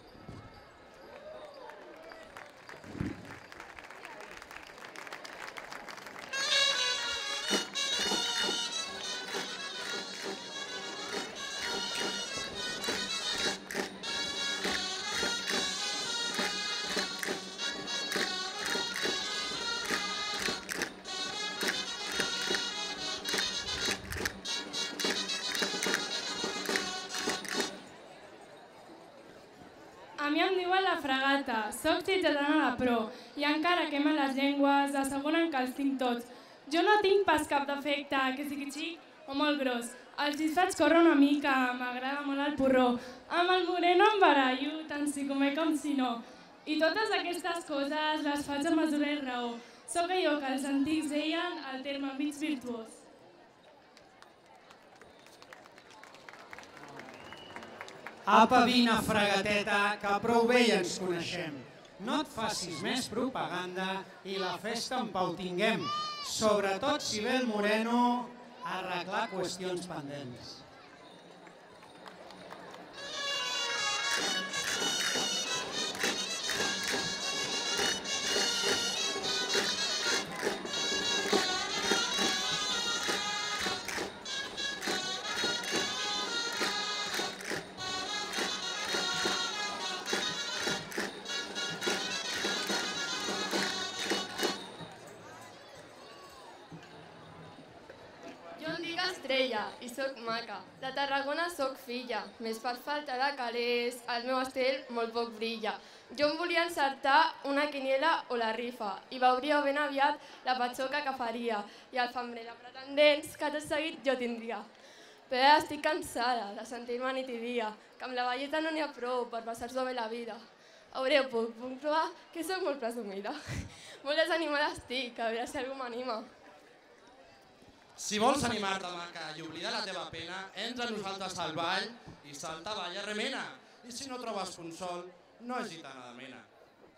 A mi em diuen la fregata, soc ciutadana de pro i encara que les llengües asseguren que els tinc tots. Jo no tinc pas cap defecte, que sigui xic o molt gros. Els disfats córrer una mica, m'agrada molt el porró. Amb el moreno em barallo, tant si come com si no. I totes aquestes coses les faig a mesura i raó. Soc allò que els antics deien el terme mig virtuós. Apa, vine, fregateta, que prou bé ja ens coneixem. No et facis més propaganda i la festa en pau tinguem. Sobretot si ve el moreno a arreglar qüestions pendents. I soc maca. De Tarragona soc filla, més per falta de calés, el meu estel molt poc brilla. Jo em volia encertar una quiniela o la rifa i veuria ben aviat la patxoca que faria i el fambrer de pretendents que tot seguit jo tindria. Però ara estic cansada de sentir-me nit i dia, que amb la velleta no n'hi ha prou per passar-s'ho bé la vida. Haureu pogut comprovar que soc molt presumida. Molt desanimada estic, a veure si algú m'anima. Si vols animar-te, maca, i oblidar la teva pena, entra a nosaltres al ball i salta, balla, remena. I si no trobes consol, no és gitana de mena.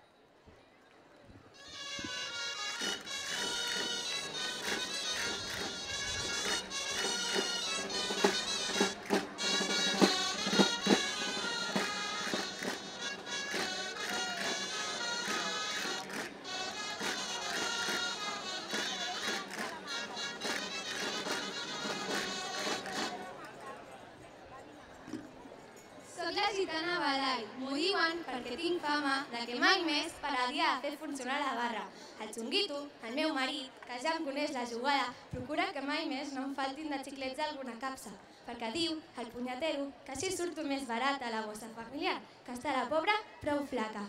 Gitana Badall, m'ho diuen perquè tinc fama de que mai més pararia de fer funcionar la barra. El xunguito, el meu marit, que ja em coneix la jugada, procura que mai més no em faltin de xiclets d'alguna capsa, perquè diu, el punyatero, que així surto més barat a la bossa familiar, que està la pobra prou flaca.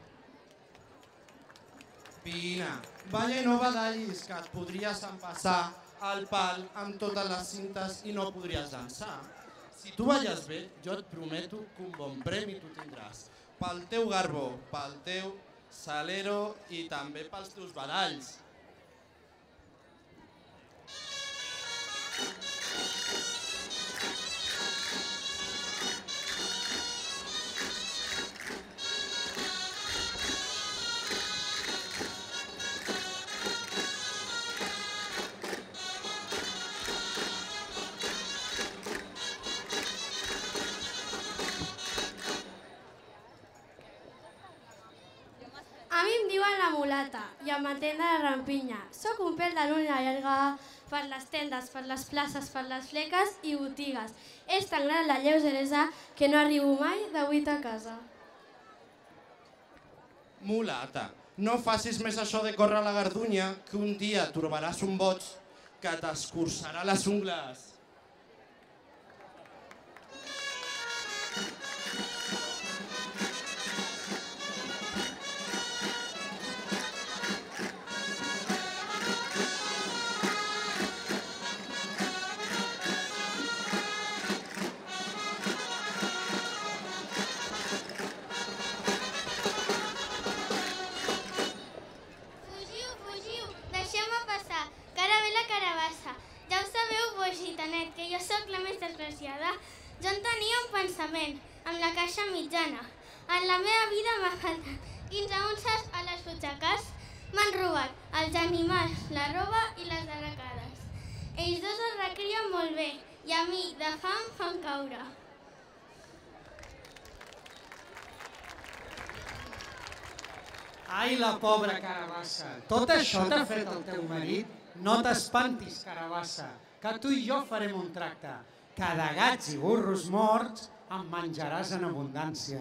Vine, balla i no badallis, que et podries empassar al pal amb totes les cintes i no podries dansar. Si tu balles bé, jo et prometo que un bon premi tu tindràs. Pel teu garbo, pel teu salero i també pels teus badalls. A mi em diuen la mulata i em mantén de la rampinya. Soc un pèl de l'ulla llarga per les tendes, per les places, per les fleques i botigues. És tan gran la lleugeresa que no arribo mai de 8 a casa. Mulata, no facis més això de córrer a la gardunya, que un dia trobaràs un boig que t'escurçarà les ungles. Fugiu, fugiu, deixeu-me passar, que ara agradar. Jo en tenia un pensament, amb la caixa mitjana. En la meva vida m'ha faltat 15 unces a les butxaques. M'han robat els animals, la roba i les arracades. Ells dos es recrien molt bé i a mi de fam fan caure. Ai, la pobra carabassa, tot això t'ha fet el teu marit? No t'espantis, carabassa, que tu i jo farem un tracte, que de gats i burros morts em menjaràs en abundància.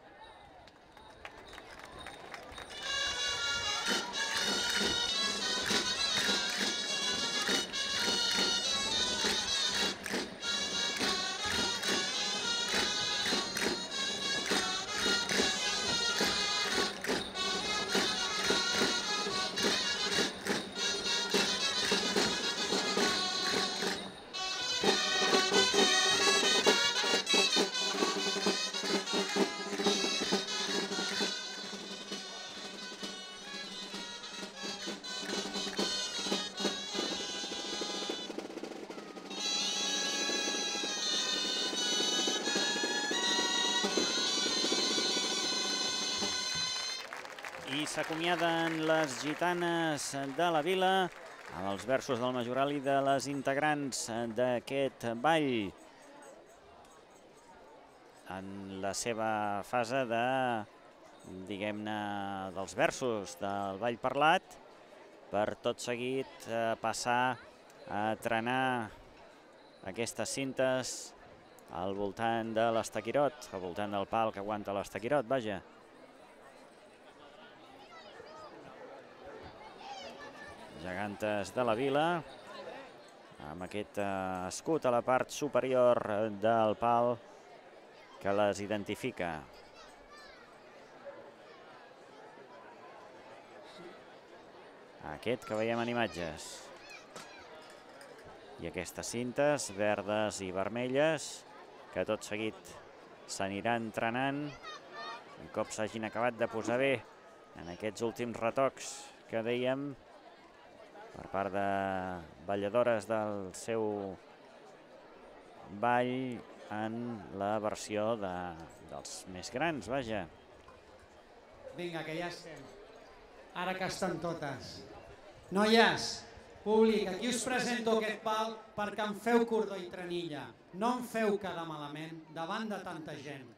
I s'acomiaden les gitanes de la vila amb els versos del majoral i de les integrants d'aquest ball en la seva fase de, diguem-ne, dels versos del ball parlat, per tot seguit passar a trenar aquestes cintes al voltant de l'estaquirot, al voltant del pal que aguanta l'estaquirot, vaja. Gegantes de la vila, amb aquest escut a la part superior del pal que les identifica. Aquest que veiem en imatges. I aquestes cintes verdes i vermelles que tot seguit s'aniran trenant un cop s'hagin acabat de posar bé en aquests últims retocs que dèiem per part de balladores del seu ball en la versió dels més grans, vaja. Vinga, que ja estem. Ara que estan totes. Noies, públic, aquí us presento aquest pal perquè em feu cordó i trenilla. No em feu quedar malament davant de tanta gent.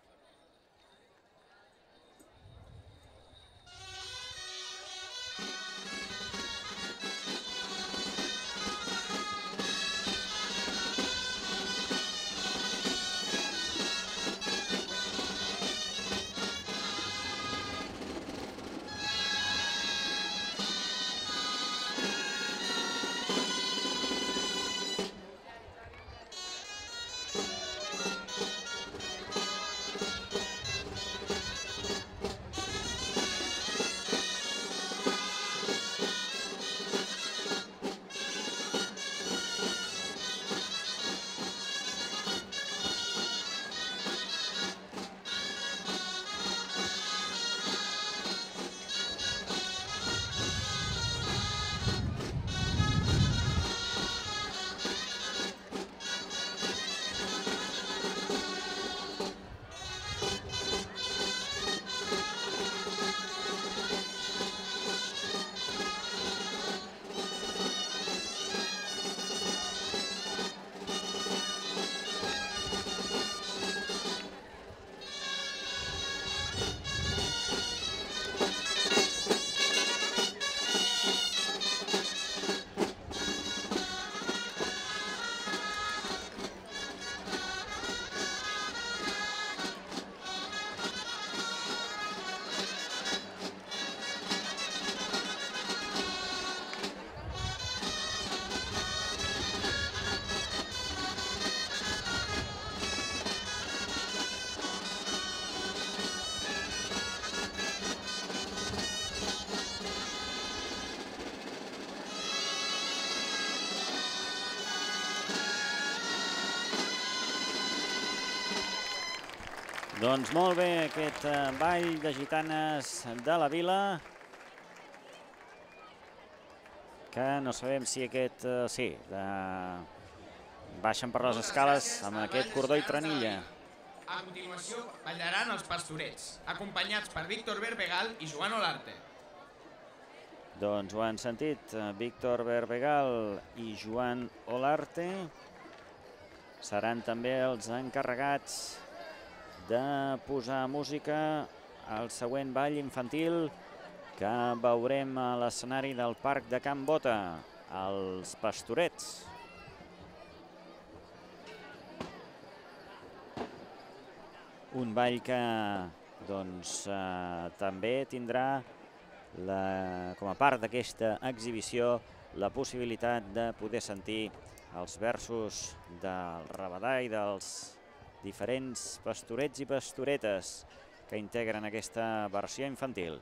Doncs molt bé, aquest ball de gitanes de la vila, que no sabem si aquest, sí, baixen per les escales amb aquest cordó i tranilla. A continuació ballaran els Pastorets, acompanyats per Víctor Berbegal i Joan Olarte. Doncs ho han sentit, Víctor Berbegal i Joan Olarte seran també els encarregats de posar música al següent ball infantil que veurem a l'escenari del Parc de Can Bota, els Pastorets. Un ball que també tindrà com a part d'aquesta exhibició la possibilitat de poder sentir els versos del Rabadà i dels diferents pastorets i pastoretes que integren aquesta versió infantil.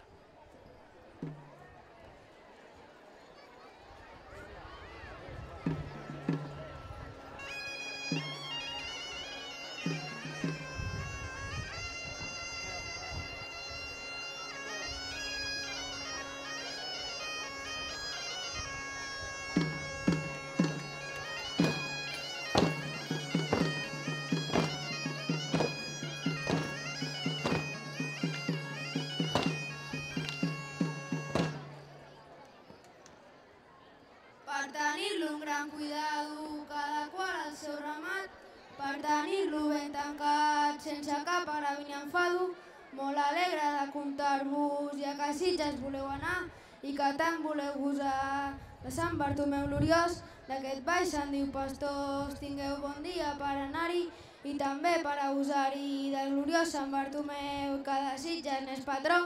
Per tenir-lo un gran cuidado, cada qual al seu ramat, per tenir-lo ben tancat, sense cap ara ni enfado, molt alegre de comptar-vos, ja que a Sitges voleu anar i que tant voleu gosar. De Sant Bartomeu gloriós, d'aquest ball se'n diu pastors, tingueu bon dia per anar-hi i també per a gosar-hi. Del gloriós Sant Bartomeu, que de Sitges n'és patró.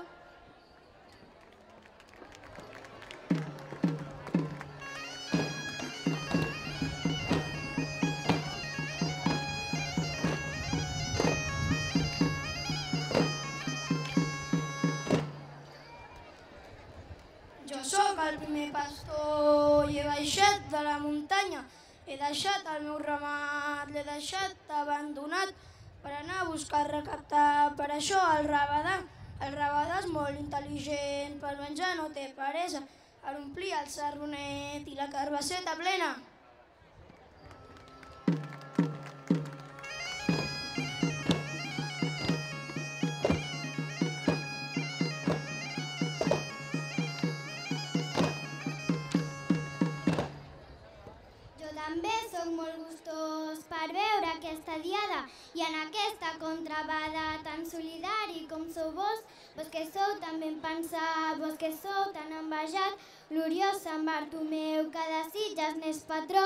Soc el primer pastor i he baixat de la muntanya. He deixat el meu ramat, l'he deixat abandonat per anar a buscar recaptar. Per això el rabadà és molt intel·ligent, per menjar no té peresa, per omplir el sarronet i la carbasseta plena. També sóc molt gustós per veure aquesta diada i en aquesta contrabada tan solidari com sou vos que sou tan ben pensat, vos que sou tan envejat, gloriós Sant Bartomeu, que de Sitges n'és patró.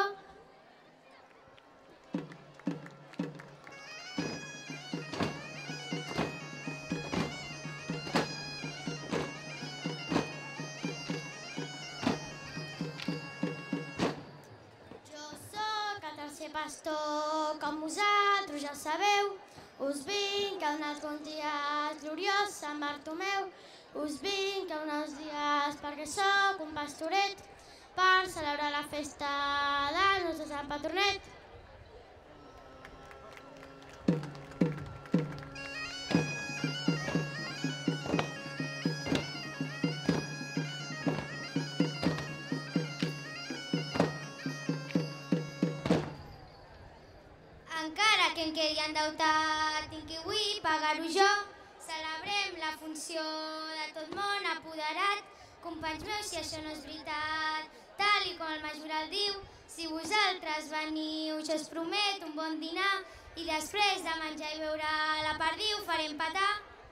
Pastor, com vosaltres ja sabeu, us vinc a donar els bons dies, gloriós Sant Bartomeu. Us vinc a donar els dies perquè sóc un pastoret per celebrar la festa del nostre Sant Patronet. Encara que em quedi endeutat, tinc que avui pagar-ho jo. Celebrem la funció de tot món apoderat. Companys meus, si això no és veritat, tal i com el majoral diu, si vosaltres veniu, jo us prometo un bon dinar i després de menjar i beure la perdiu farem petar.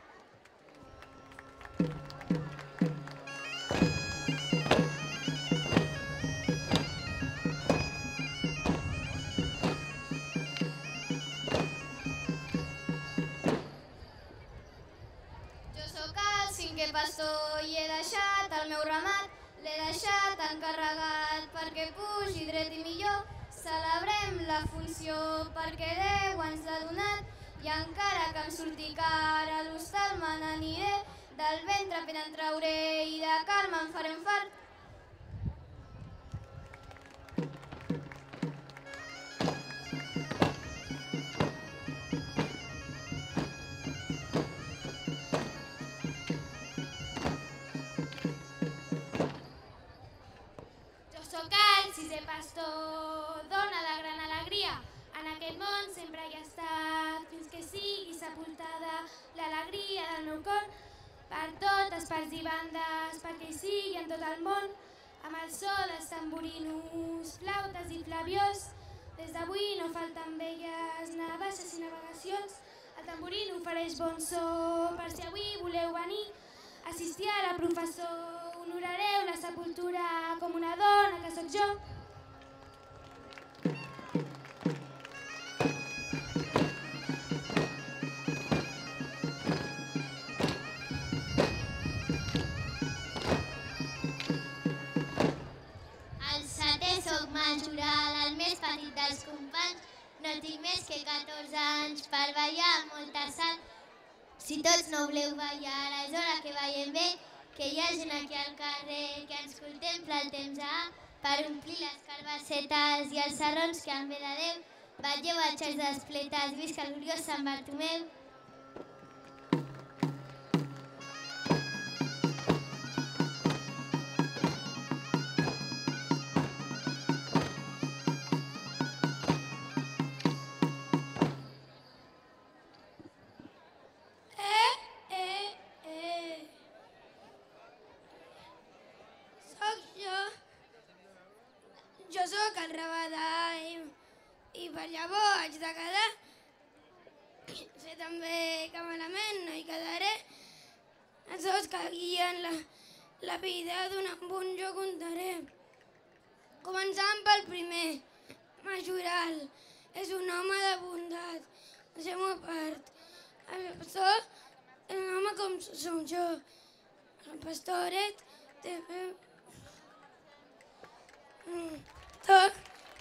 Pastor i he deixat el meu ramat, l'he deixat encarregat perquè pugi dret i millor. Celebrem la funció perquè Déu ens l'ha donat i encara que em surti cara a l'hostal me n'aniré, del ventre per en trauré i de carn me'n faré un fart. Pastor, dona de gran alegria, sepultada l'alegria del meu cor, per totes parts i bandes, perquè hi sigui en tot el món, amb el so dels tamborinos, flautes i flabiós. Des d'avui no falten velles navasses i navegacions, el tamborino ofereix bon so, per si avui voleu venir, assistir a la professor, honorareu la sepultura com una dona que sóc jo. El setè soc majoral, el més petit dels companys. No tinc més que 14 anys per ballar molta sal. Si tots no voleu ballar, és hora que ballem bé, que hi ha gent aquí al carrer que ens contempla el temps per omplir les carbassetes i els serrons que em ve de Déu. Batlleu a xars d'espletes, visca el gloriós Sant Bartomeu. Jo sóc el rabadà i per llavors haig de quedar. Sé també que malament no hi quedaré. Els dos que guien la vida d'un embut jo contaré. Començant pel primer, majoral, és un home de bondat, deixem-ho a part. El pastor és un home com som jo. El pastoret té... tot...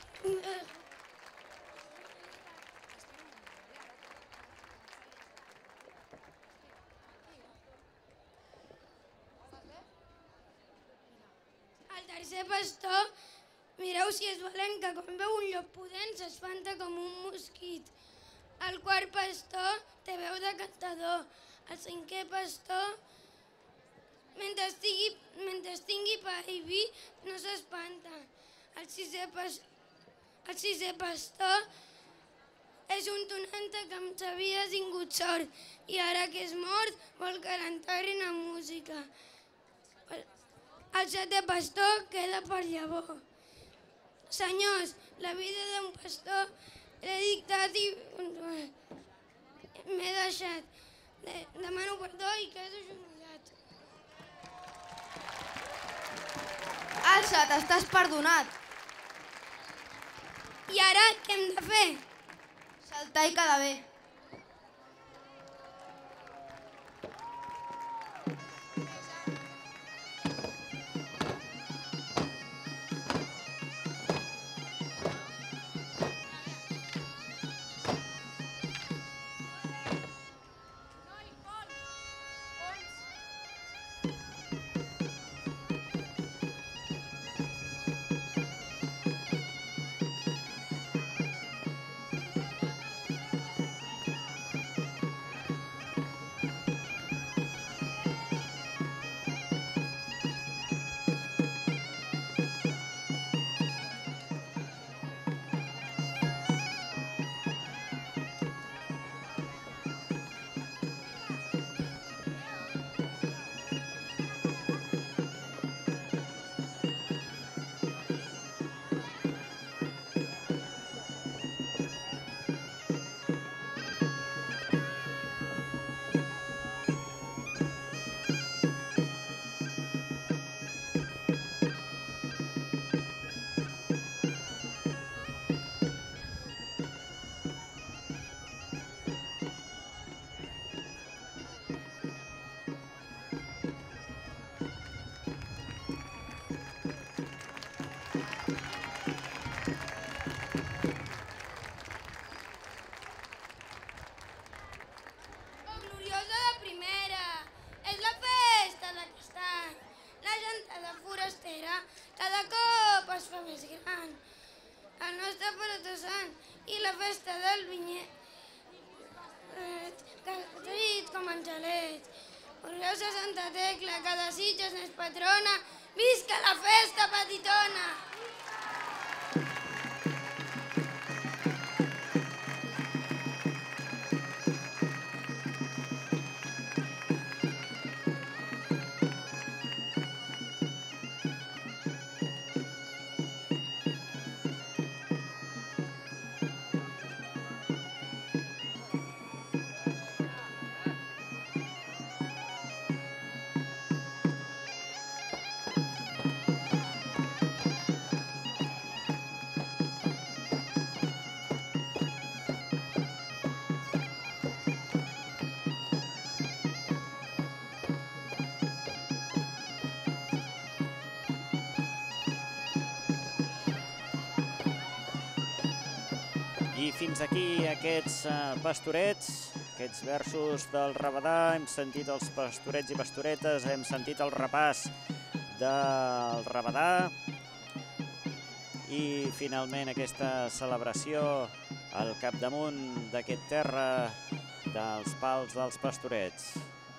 El tercer pastor, mireu si és valent, que quan veu un llop pudent s'espanta com un mosquit. El quart pastor té veu de cantador. El cinquè pastor, mentre tingui pa i vi, no s'espanta. El sisè pastor és un tonante que amb s'havia tingut sort i ara que és mort vol que l'enterrin amb música. El setè pastor queda per llavor. Senyors, la vida d'un pastor l'he dictat i m'he deixat. Demano perdó i quedo genollat. Alça't, estàs perdonat. I ara què hem de fer? Saltar i quedar bé. Cada cop es fa més gran. El nostre Paretó Sant i la festa del vinyer. Casurit com Angelet. Orgullosa Santa Tecla, que de Sitges n'és patrona. Visca la festa petitona! I fins aquí aquests pastorets, aquests versos del Rabadà. Hem sentit els pastorets i pastoretes, hem sentit el repàs del Rabadà i finalment aquesta celebració al capdamunt d'aquest terra dels pals dels pastorets.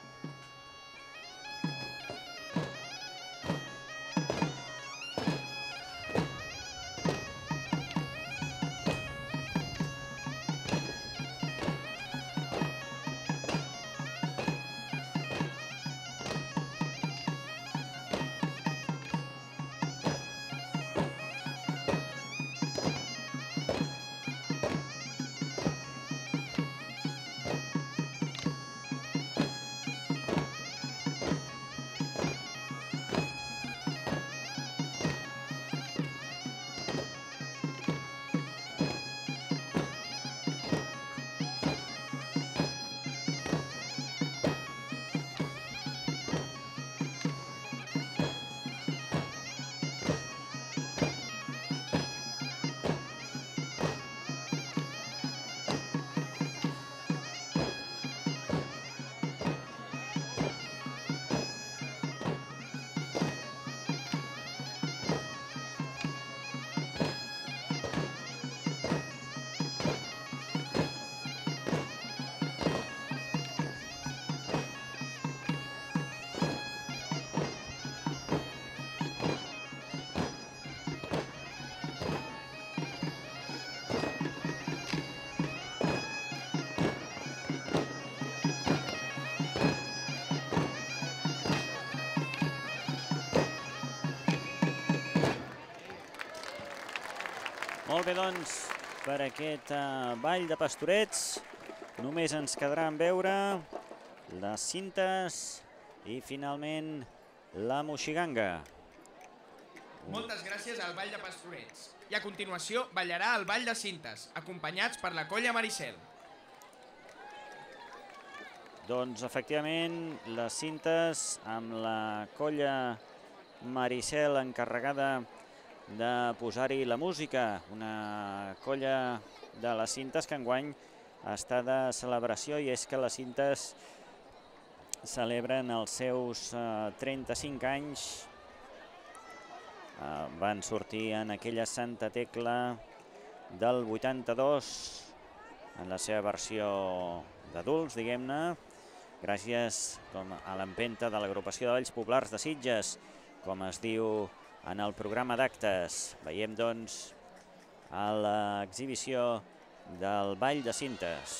Molt bé, doncs, per aquest ball de pastorets només ens quedarà en veure les cintes i finalment la moixiganga. Moltes gràcies al ball de pastorets. I a continuació ballarà el ball de cintes, acompanyats per la colla Maricel. Doncs, efectivament, les cintes amb la colla Maricel encarregada de posar-hi la música, una colla de les cintes que enguany està de celebració, i és que les cintes celebren els seus 35 anys. Van sortir en aquella Santa Tecla del 82, en la seva versió d'adults, diguem-ne, gràcies a l'empenta de l'Agrupació de Balls Populars de Sitges, com es diu en el programa d'actes. Veiem, doncs, a l'exhibició del ball de cintes.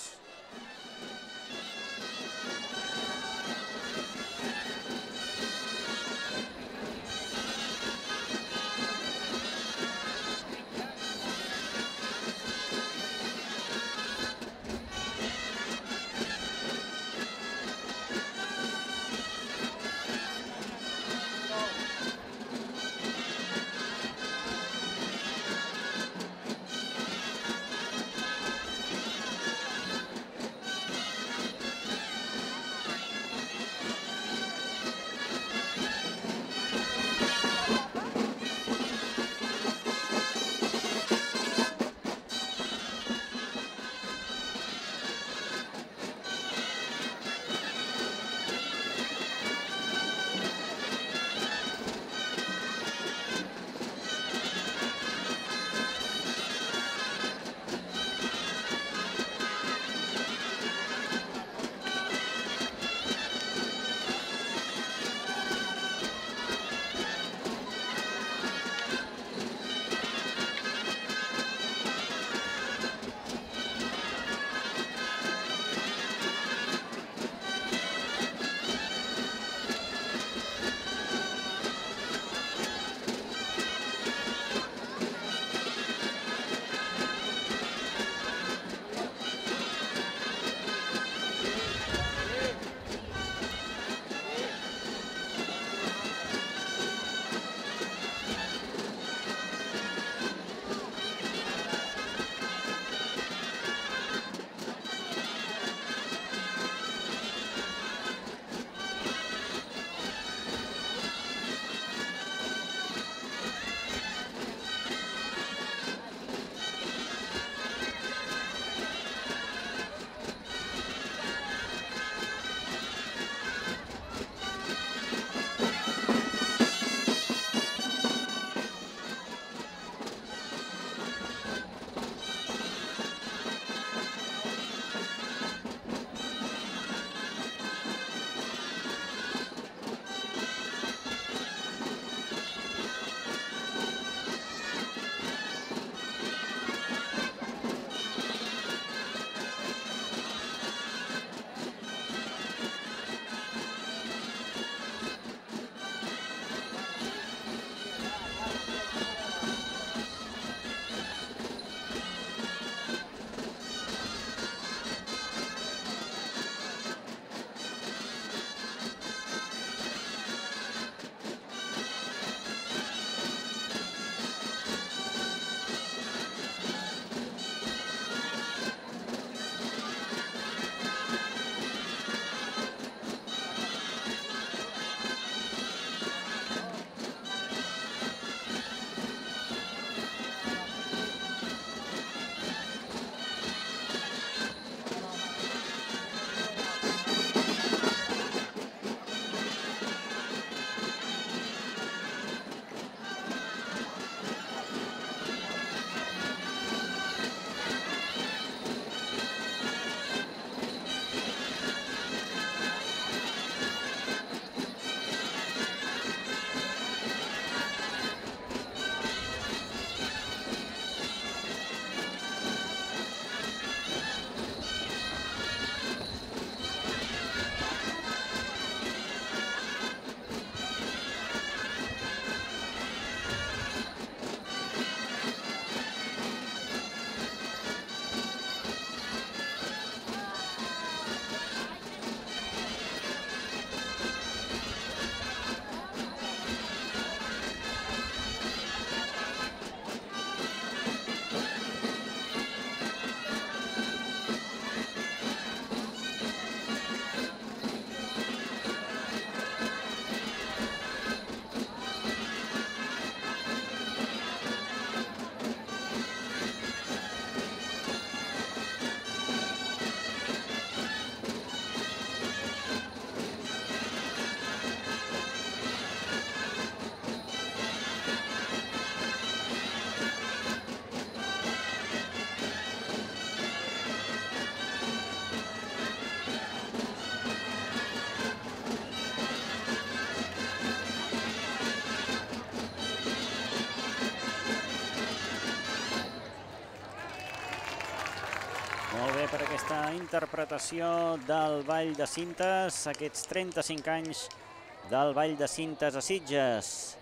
interpretació del Ball de Cintes, aquests 35 anys del Ball de Cintes a Sitges.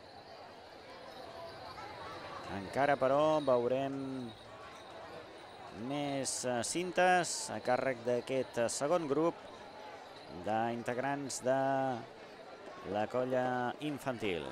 Encara, però, veurem més cintes a càrrec d'aquest segon grup d'integrants de la colla infantil.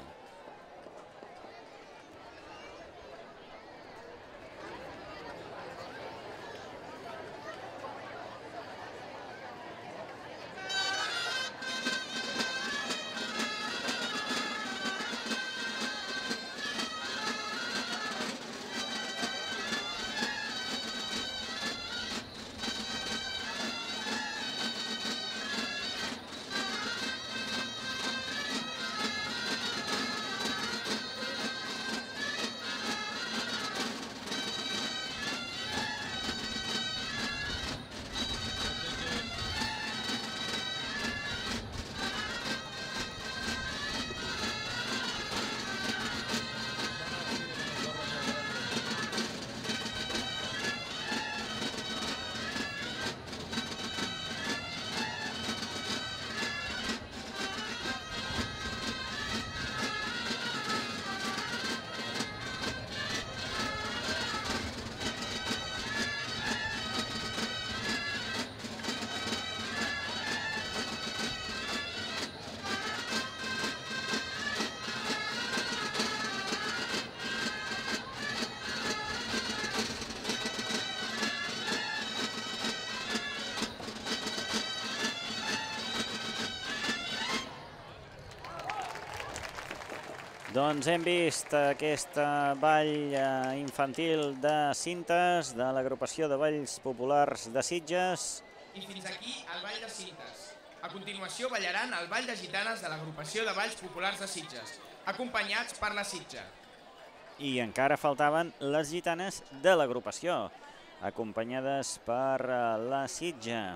Doncs hem vist aquest ball infantil de cintes de l'agrupació de balls populars de Sitges. I fins aquí el ball de cintes. A continuació ballaran el ball de gitanes de l'agrupació de balls populars de Sitges, acompanyats per la Sitja. I encara faltaven les gitanes de l'agrupació, acompanyades per la Sitja.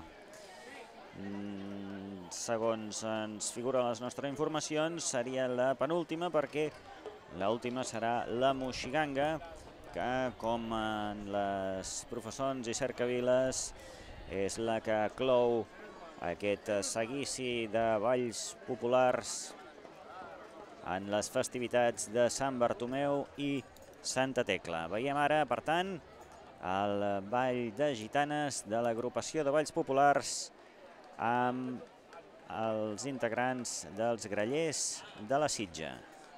Segons ens figura les nostres informacions, seria la penúltima perquè l'última serà la Moixiganga, que com en les professons i cercaviles és la que clou aquest seguici de balls populars en les festivitats de Sant Bartomeu i Santa Tecla. Veiem ara, per tant, el ball de gitanes de l'agrupació de balls populars amb els integrants dels grallers de la Sitja.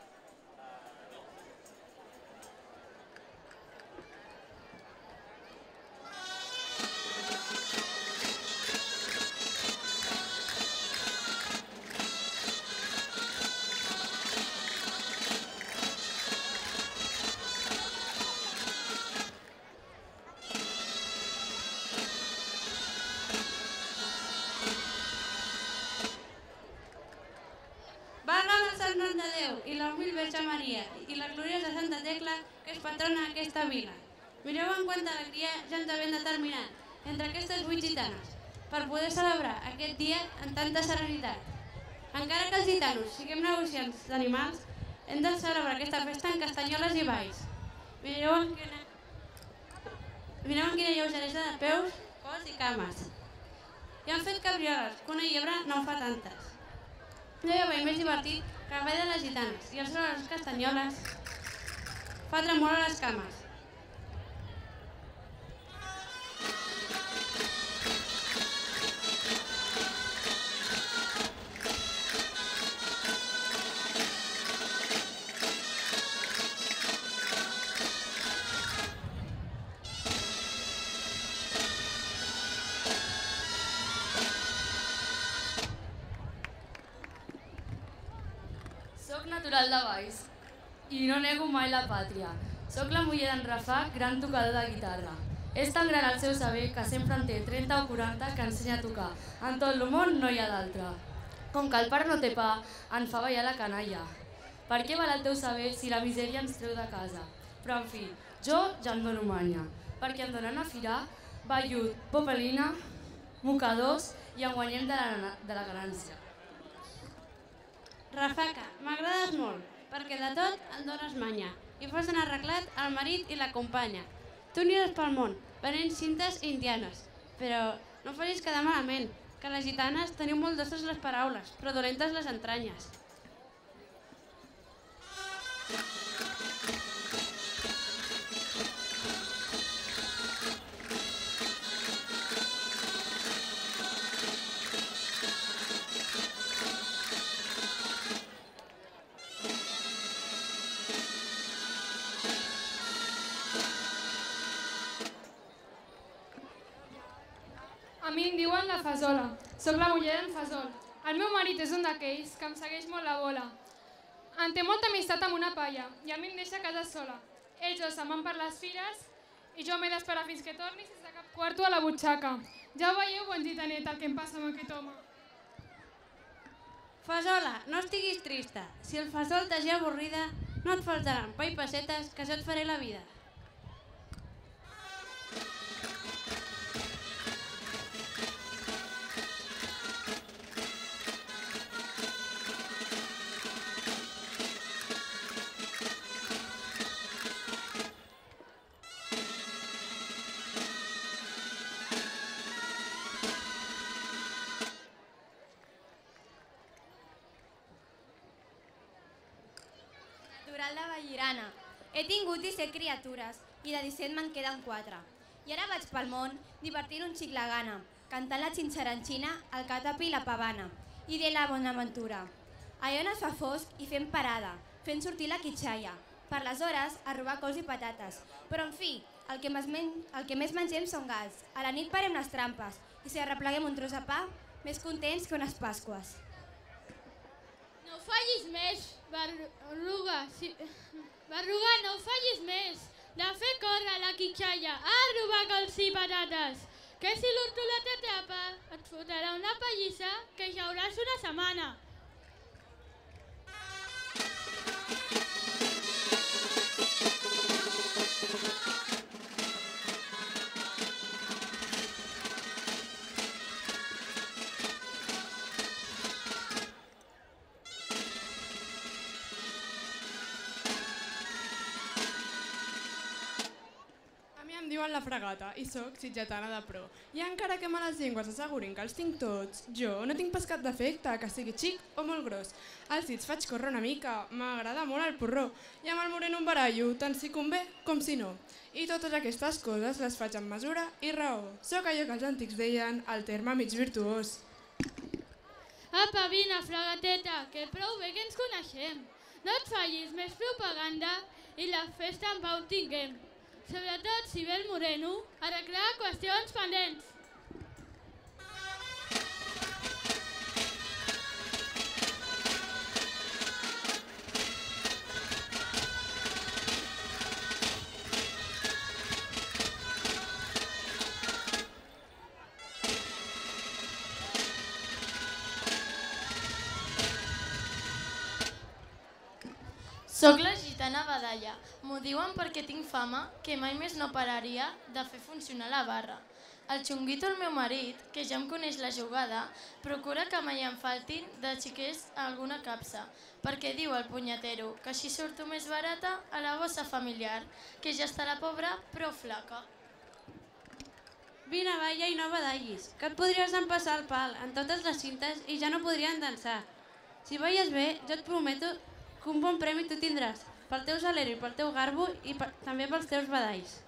I la humil Verge Maria i la gloriosa Santa Tecla, que és patrona d'aquesta vila. Mireu en quanta alegria ja ens havem determinat entre aquestes 8 gitanes per poder celebrar aquest dia en tanta serenitat. Encara que els gitanos siguem negociants d'animals, hem de celebrar aquesta festa en castanyoles i balls. Mireu en quina lleugeresa de peus, cols i cames. I han fet cabrioles, que una llebre no en fa tantes. No hi ha mai més divertit que el ball de les gitanes i el sol a les castanyoles fa tremolar les cames. Soc natural de Valls i no nego mai la pàtria. Soc la muller d'en Rafà, gran tocador de guitarra. És tan gran el seu saber que sempre en té 30 o 40 que ensenya a tocar. En tot el món no hi ha d'altre. Com que el pare no té pa, en fa ballar la canalla. Per què val el teu saber si la misèria ens treu de casa? Però en fi, jo ja em dono manya, perquè em donen a firar, vellut, popelina, mocadors i en guanyem de la ganància. Rafaca, m'agrades molt, perquè de tot en dones manya i fos en arreglat el marit i la companya. Tu aniràs pel món, venent cintes indianes, però no facis quedar malament, que les gitanes teniu molt dolces les paraules, però dolentes les entranyes. A mi em diuen la Fasola. Soc la muller d'en Fasol. El meu marit és un d'aquells que em segueix molt la bola. En té molta amistat amb una palla i a mi em deixa a casa sola. Ells dos se'n van per les fires i jo m'he d'esperar fins que torni sense cap quarto a la butxaca. Ja ho veieu, bon gitanet, el que em passa amb aquest home. Fasola, no estiguis trista. Si el Fasol t'hagi avorrida, no et faltaran pa i pessetes, que jo et faré la vida. Natural de Vallirana. He tingut 17 criatures i de 17 me'n queden 4. I ara vaig pel món divertint un xic la gana, cantant la xinxaranxina, el catapi i la pavana, i de la Bonaventura. Allà on es fa fosc i fent parada, fent sortir la quitxalla. Per les hores, a robar cols i patates. Però, en fi, el que més mengem són gals. A la nit parem les trampes i si arrepleguem un tros de pa, més contents que unes Pasques. No ho fallis més, Berruga. Berruga, no ho fallis més. De fer córrer la quitxalla a robar cols i patates. Que si l'hortolà t'atrapa, et fotrà una pallissa que ja hauràs una setmana. Diuen la Fragata i sóc sitgetana de pro. I encara que males llengües assegurin que els tinc tots, jo no tinc pas cap defecte, que sigui xic o molt gros. Els dits faig córrer una mica, m'agrada molt el porró, i amb el moreno un barallo, tant si convé com si no. I totes aquestes coses les faig amb mesura i raó. Sóc allò que els antics deien el terme mig virtuós. Apa, vine, Fragateta, que prou bé que ens coneixem. No et fallis més propaganda i la festa en pau tinguem. Sobretot si ve el moreno, arreglar qüestions pendents. Soc la gitana Badalla. M'ho diuen perquè tinc fama que mai més no pararia de fer funcionar la barra. El Xunguito, el meu marit, que ja em coneix la jugada, procura que mai em faltin de xiquers alguna capsa, perquè diu el punyetero que així surto més barata a la bossa familiar, que ja està la pobra prou flaca. Vine, balla i no badallis, que et podries empassar el pal en totes les cintes i ja no podrien dansar. Si balles bé, jo et prometo que un bon premi tu tindràs, pel teu salero i pel teu garbo i també pels teus badalls.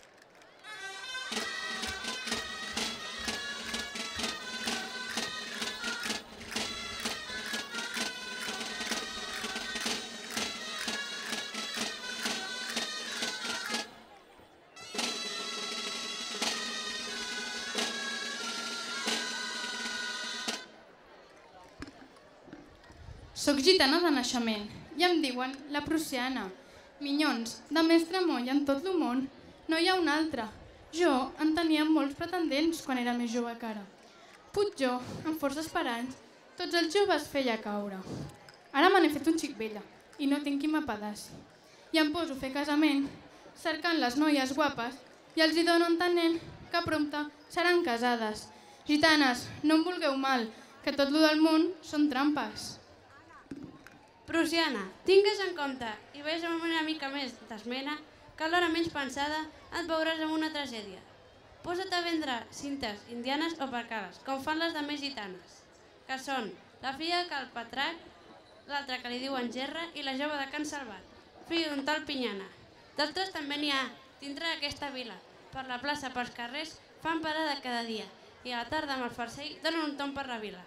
Soc gitana de naixement i em diuen la prussiana. Minyons, de mestre moll en tot el món, no hi ha un altre. Jo en tenia molts pretendents quan era més jove que ara. Puig jo, amb força esperants, tots els joves feia caure. Ara me n'he fet un xic vella i no tinc qui m'apedassi. I em poso a fer casament, cercant les noies guapes i els hi dono entenent que prompte seran casades. Gitanes, no em vulgueu mal, que tot lo del món són trampes. Prussiana, tingues en compte i vés amb una mica més d'esmena que a l'hora menys pensada et veuràs amb una tragèdia. posa't a vendre cintes indianes o percales, com fan les demés gitanes, que són la filla de Cal Petrac, l'altra que li diuen Gerra i la jove de Can Salvat, fill d'un tal Pinyana. D'altres també n'hi ha dintre d'aquesta vila. Per la plaça, pels carrers, fan parada cada dia i a la tarda amb el farcell donen un tomb per la vila.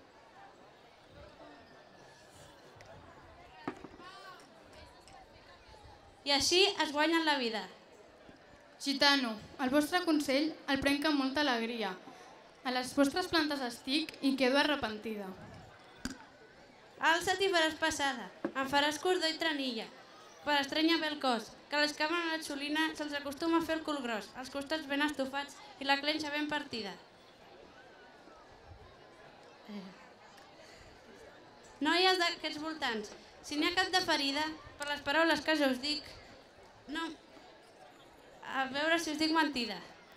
I així es guanyen la vida. Gitano, el vostre consell el prenc amb molta alegria. A les vostres plantes estic i quedo arrepentida. Alça't i faràs passada, em faràs cordó i tranilla, per estrènyer bé el cos, que les que van a la xolina se'ls acostuma a fer el cul gros, els costats ben estofats i la clenxa ben partida. Noies d'aquests voltants, si n'hi ha cap de ferida, per les paraules que jo us dic, no... A veure si us dic mentida.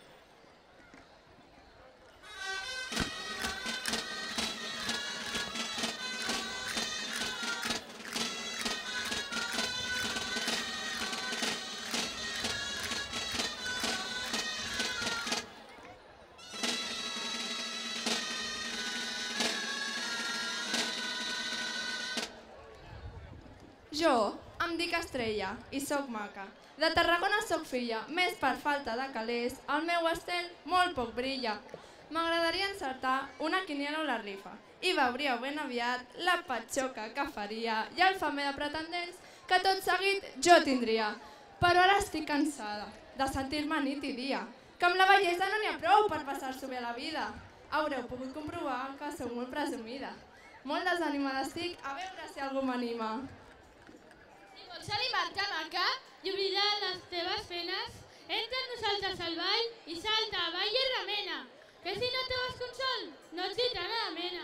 Jo em dic Estrella i sóc maca. De Tarragona sóc filla, més per falta de calés, el meu estel molt poc brilla. M'agradaria encertar una quiniela o la rifa i veuríeu ben aviat la patxoca que faria i el famer de pretendents que tot seguit jo tindria. Però ara estic cansada de sentir-me nit i dia, que amb la bellesa no n'hi ha prou per passar-s'ho bé a la vida. Haureu pogut comprovar que sou molt presumida. Molt desanimada estic, a veure si algú m'anima. Vols animar-te, maca, i oblidar les teves penes? Entra amb nosaltres al ball i salta, balla i remena, que si no te vas consol, no ets gitana de mena.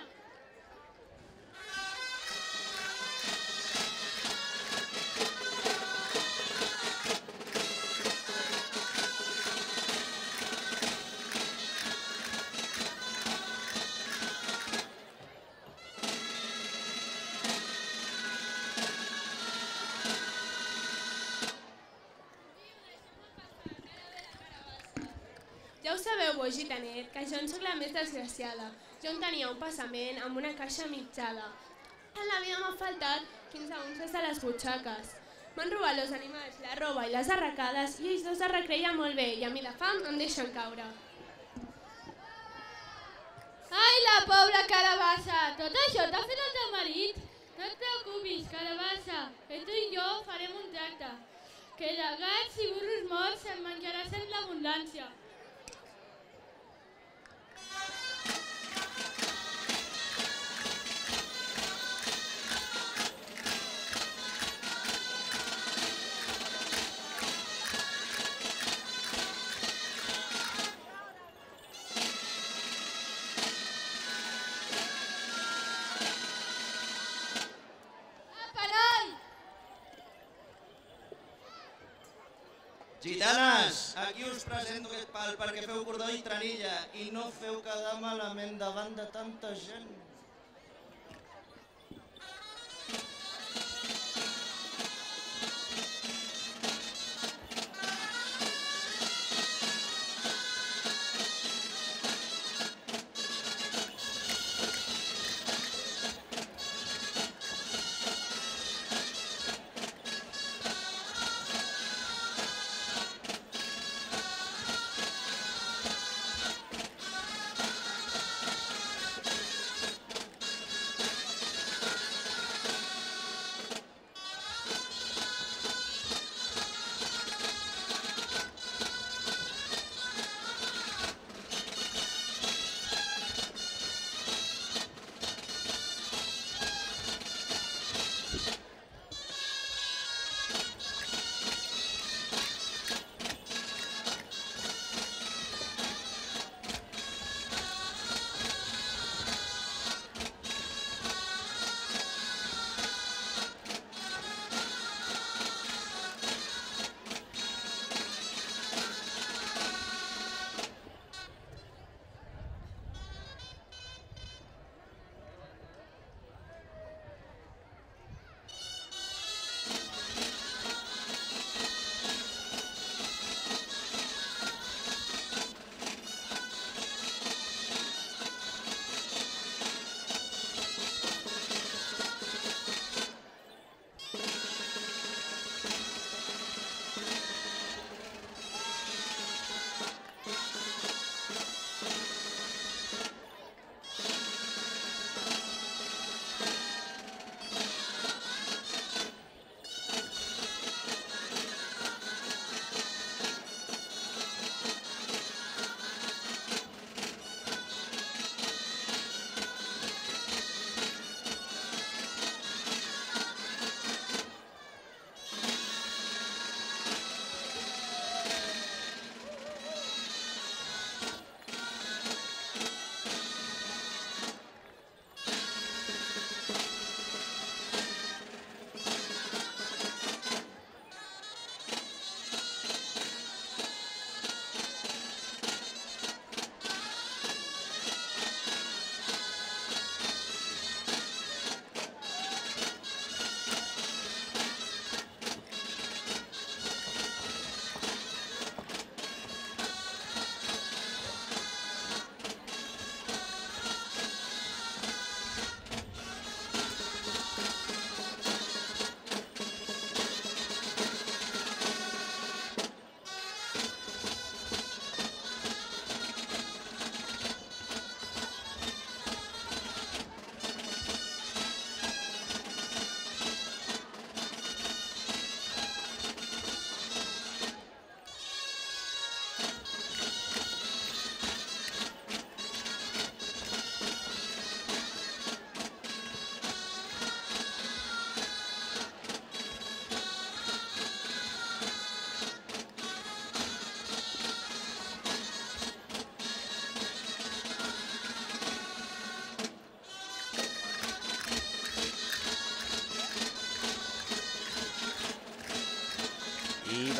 Ja ho sabeu, vos, gitanet, que jo en sóc la més desgraciada. Jo en tenia un passament amb una caixa mitjada. En la vida m'ha faltat 15 unces a les butxaques. M'han robat els animals, la roba i les arracades i ells dos es recreien molt bé i a mi de fam em deixen caure. Ai, la pobra carabassa! Tot això t'ha fet el teu marit? No et preocupis, carabassa, que tu i jo farem un tracte. Que de gats i burros morts se'n menjaràs en l'abundància. Gitanes, aquí us presento aquest pal perquè feu cordó i tranilla i no feu quedar malament davant de tanta gent.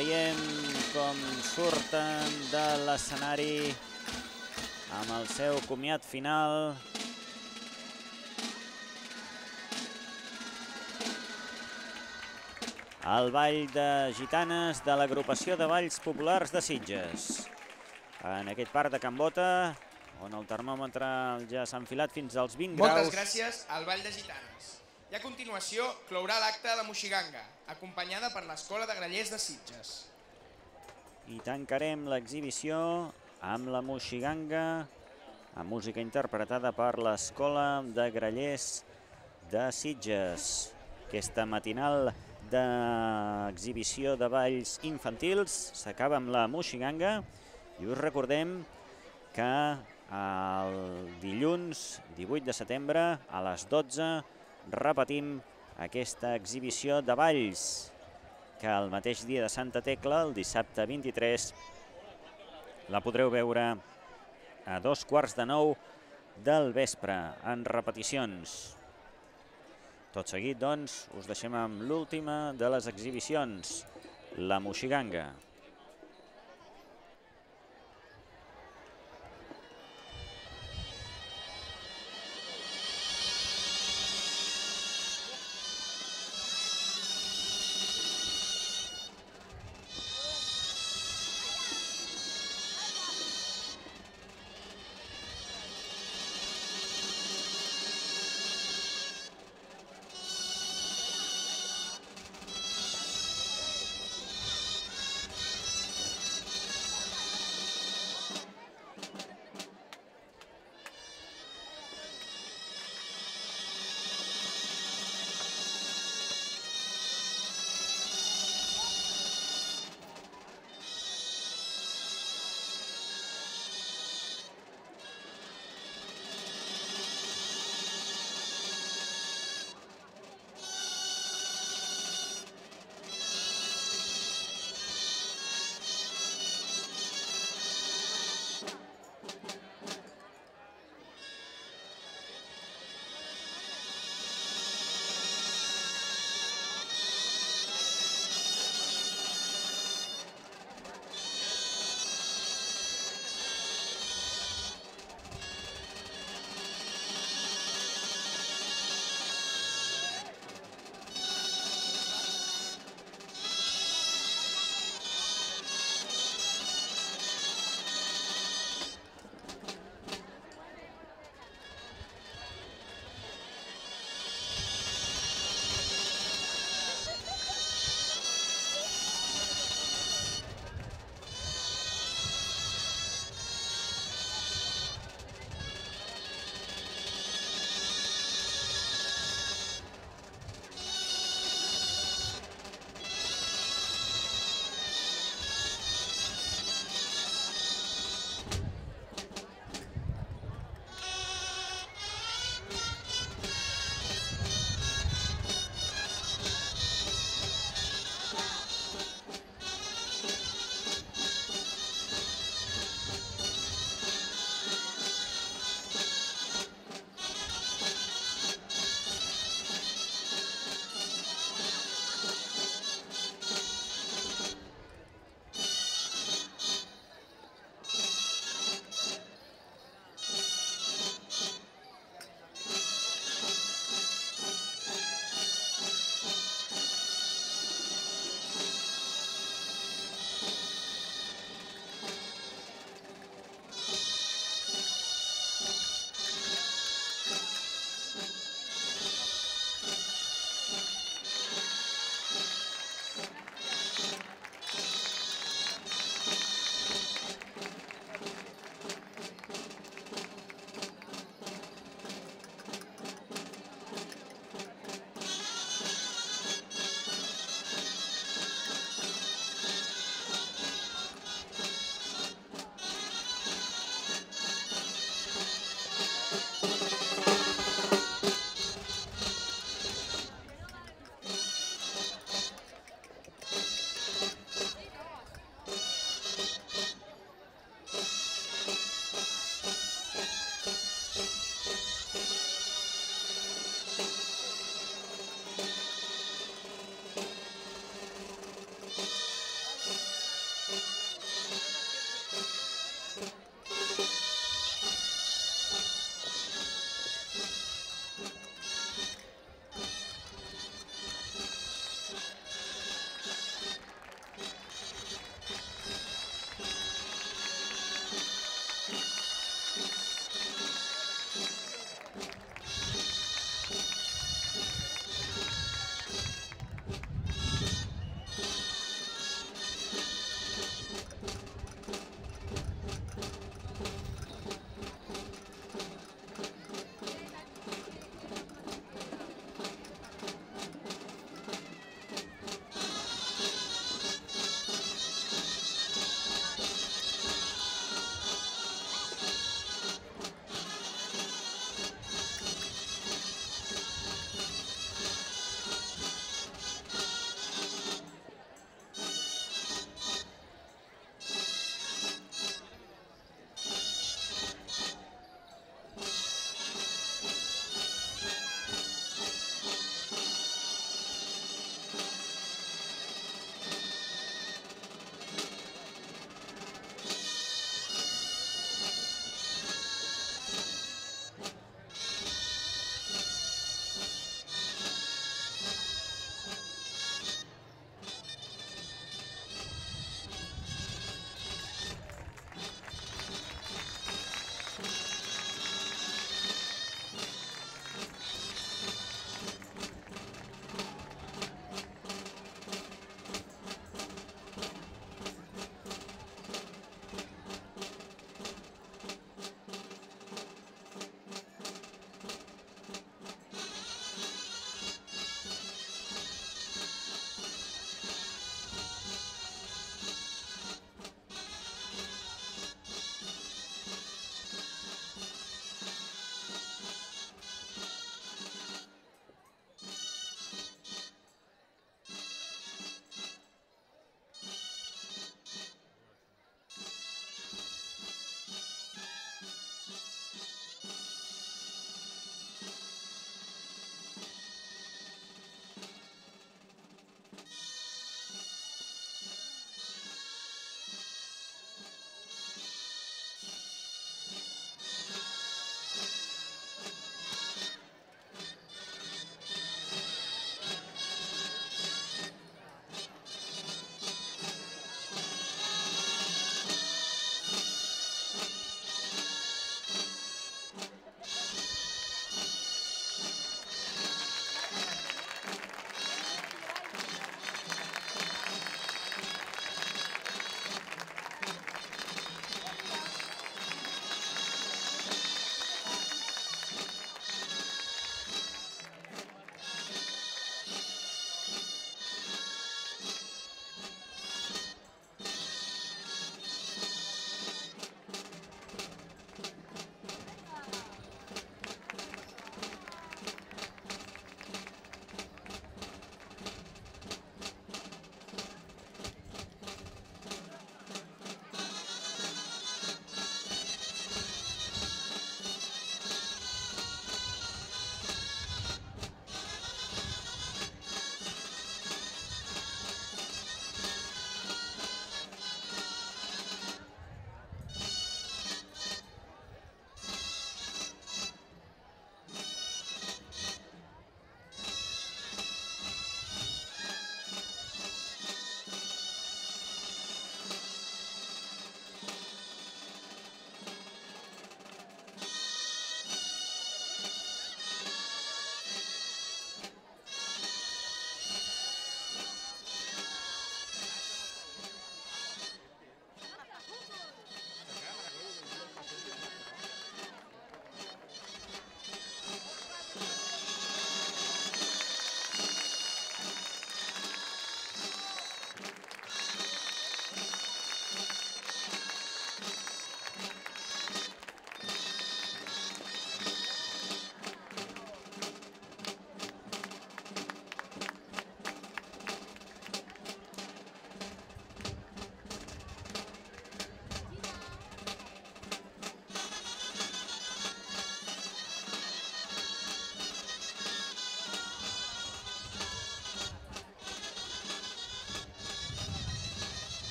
veiem com surten de l'escenari amb el seu comiat final. El ball de gitanes de l'agrupació de balls populars de Sitges. En aquest parc de Can Bota, on el termòmetre ja s'ha enfilat fins als 20 graus. Moltes gràcies al ball de gitanes. I a continuació clourà l'acte la Moixiganga, acompanyada per l'Escola de Grallers de Sitges. I tancarem l'exhibició amb la Moixiganga, amb música interpretada per l'Escola de Grallers de Sitges. Aquesta matinal d'exhibició de balls infantils s'acaba amb la Moixiganga i us recordem que el dilluns 18 de setembre a les 12 repetim aquesta exhibició de balls que el mateix dia de Santa Tecla, el dissabte 23, la podreu veure a 8:15 del vespre en repeticions. Tot seguit, doncs, us deixem amb l'última de les exhibicions, la Moixiganga.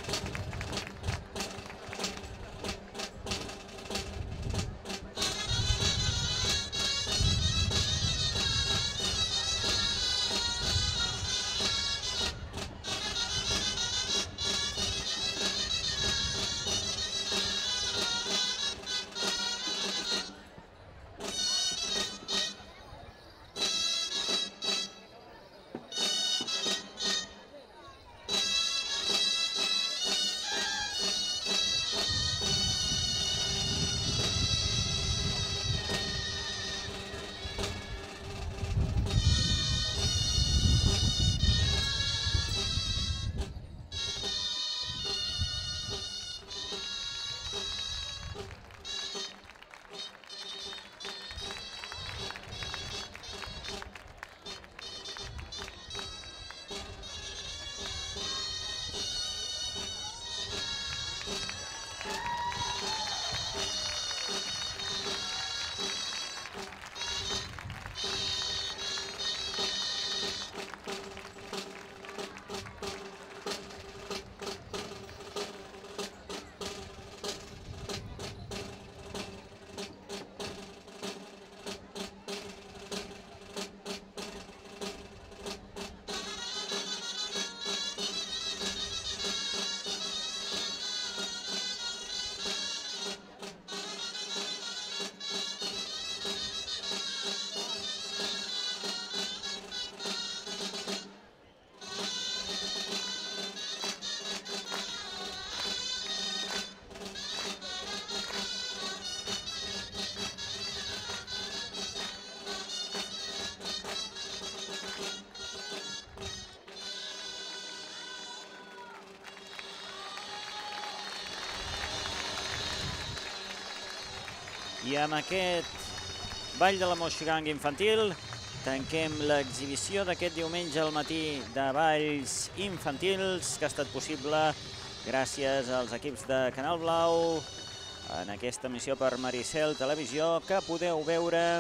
I amb aquest ball de la moixiganga infantil tanquem l'exhibició d'aquest diumenge al matí de balls infantils que ha estat possible gràcies als equips de Canal Blau en aquesta emissió per Maricel Televisió que podeu veure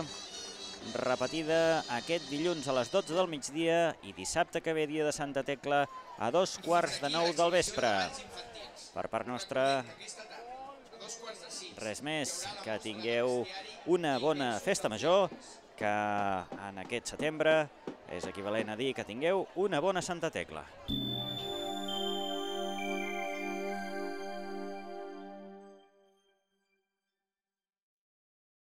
repetida aquest dilluns a les 12 del migdia i dissabte que ve, dia de Santa Tecla, a 2:15 del vespre. Per part nostra, res més, que tingueu una bona festa major, que en aquest setembre és equivalent a dir que tingueu una bona Santa Tecla.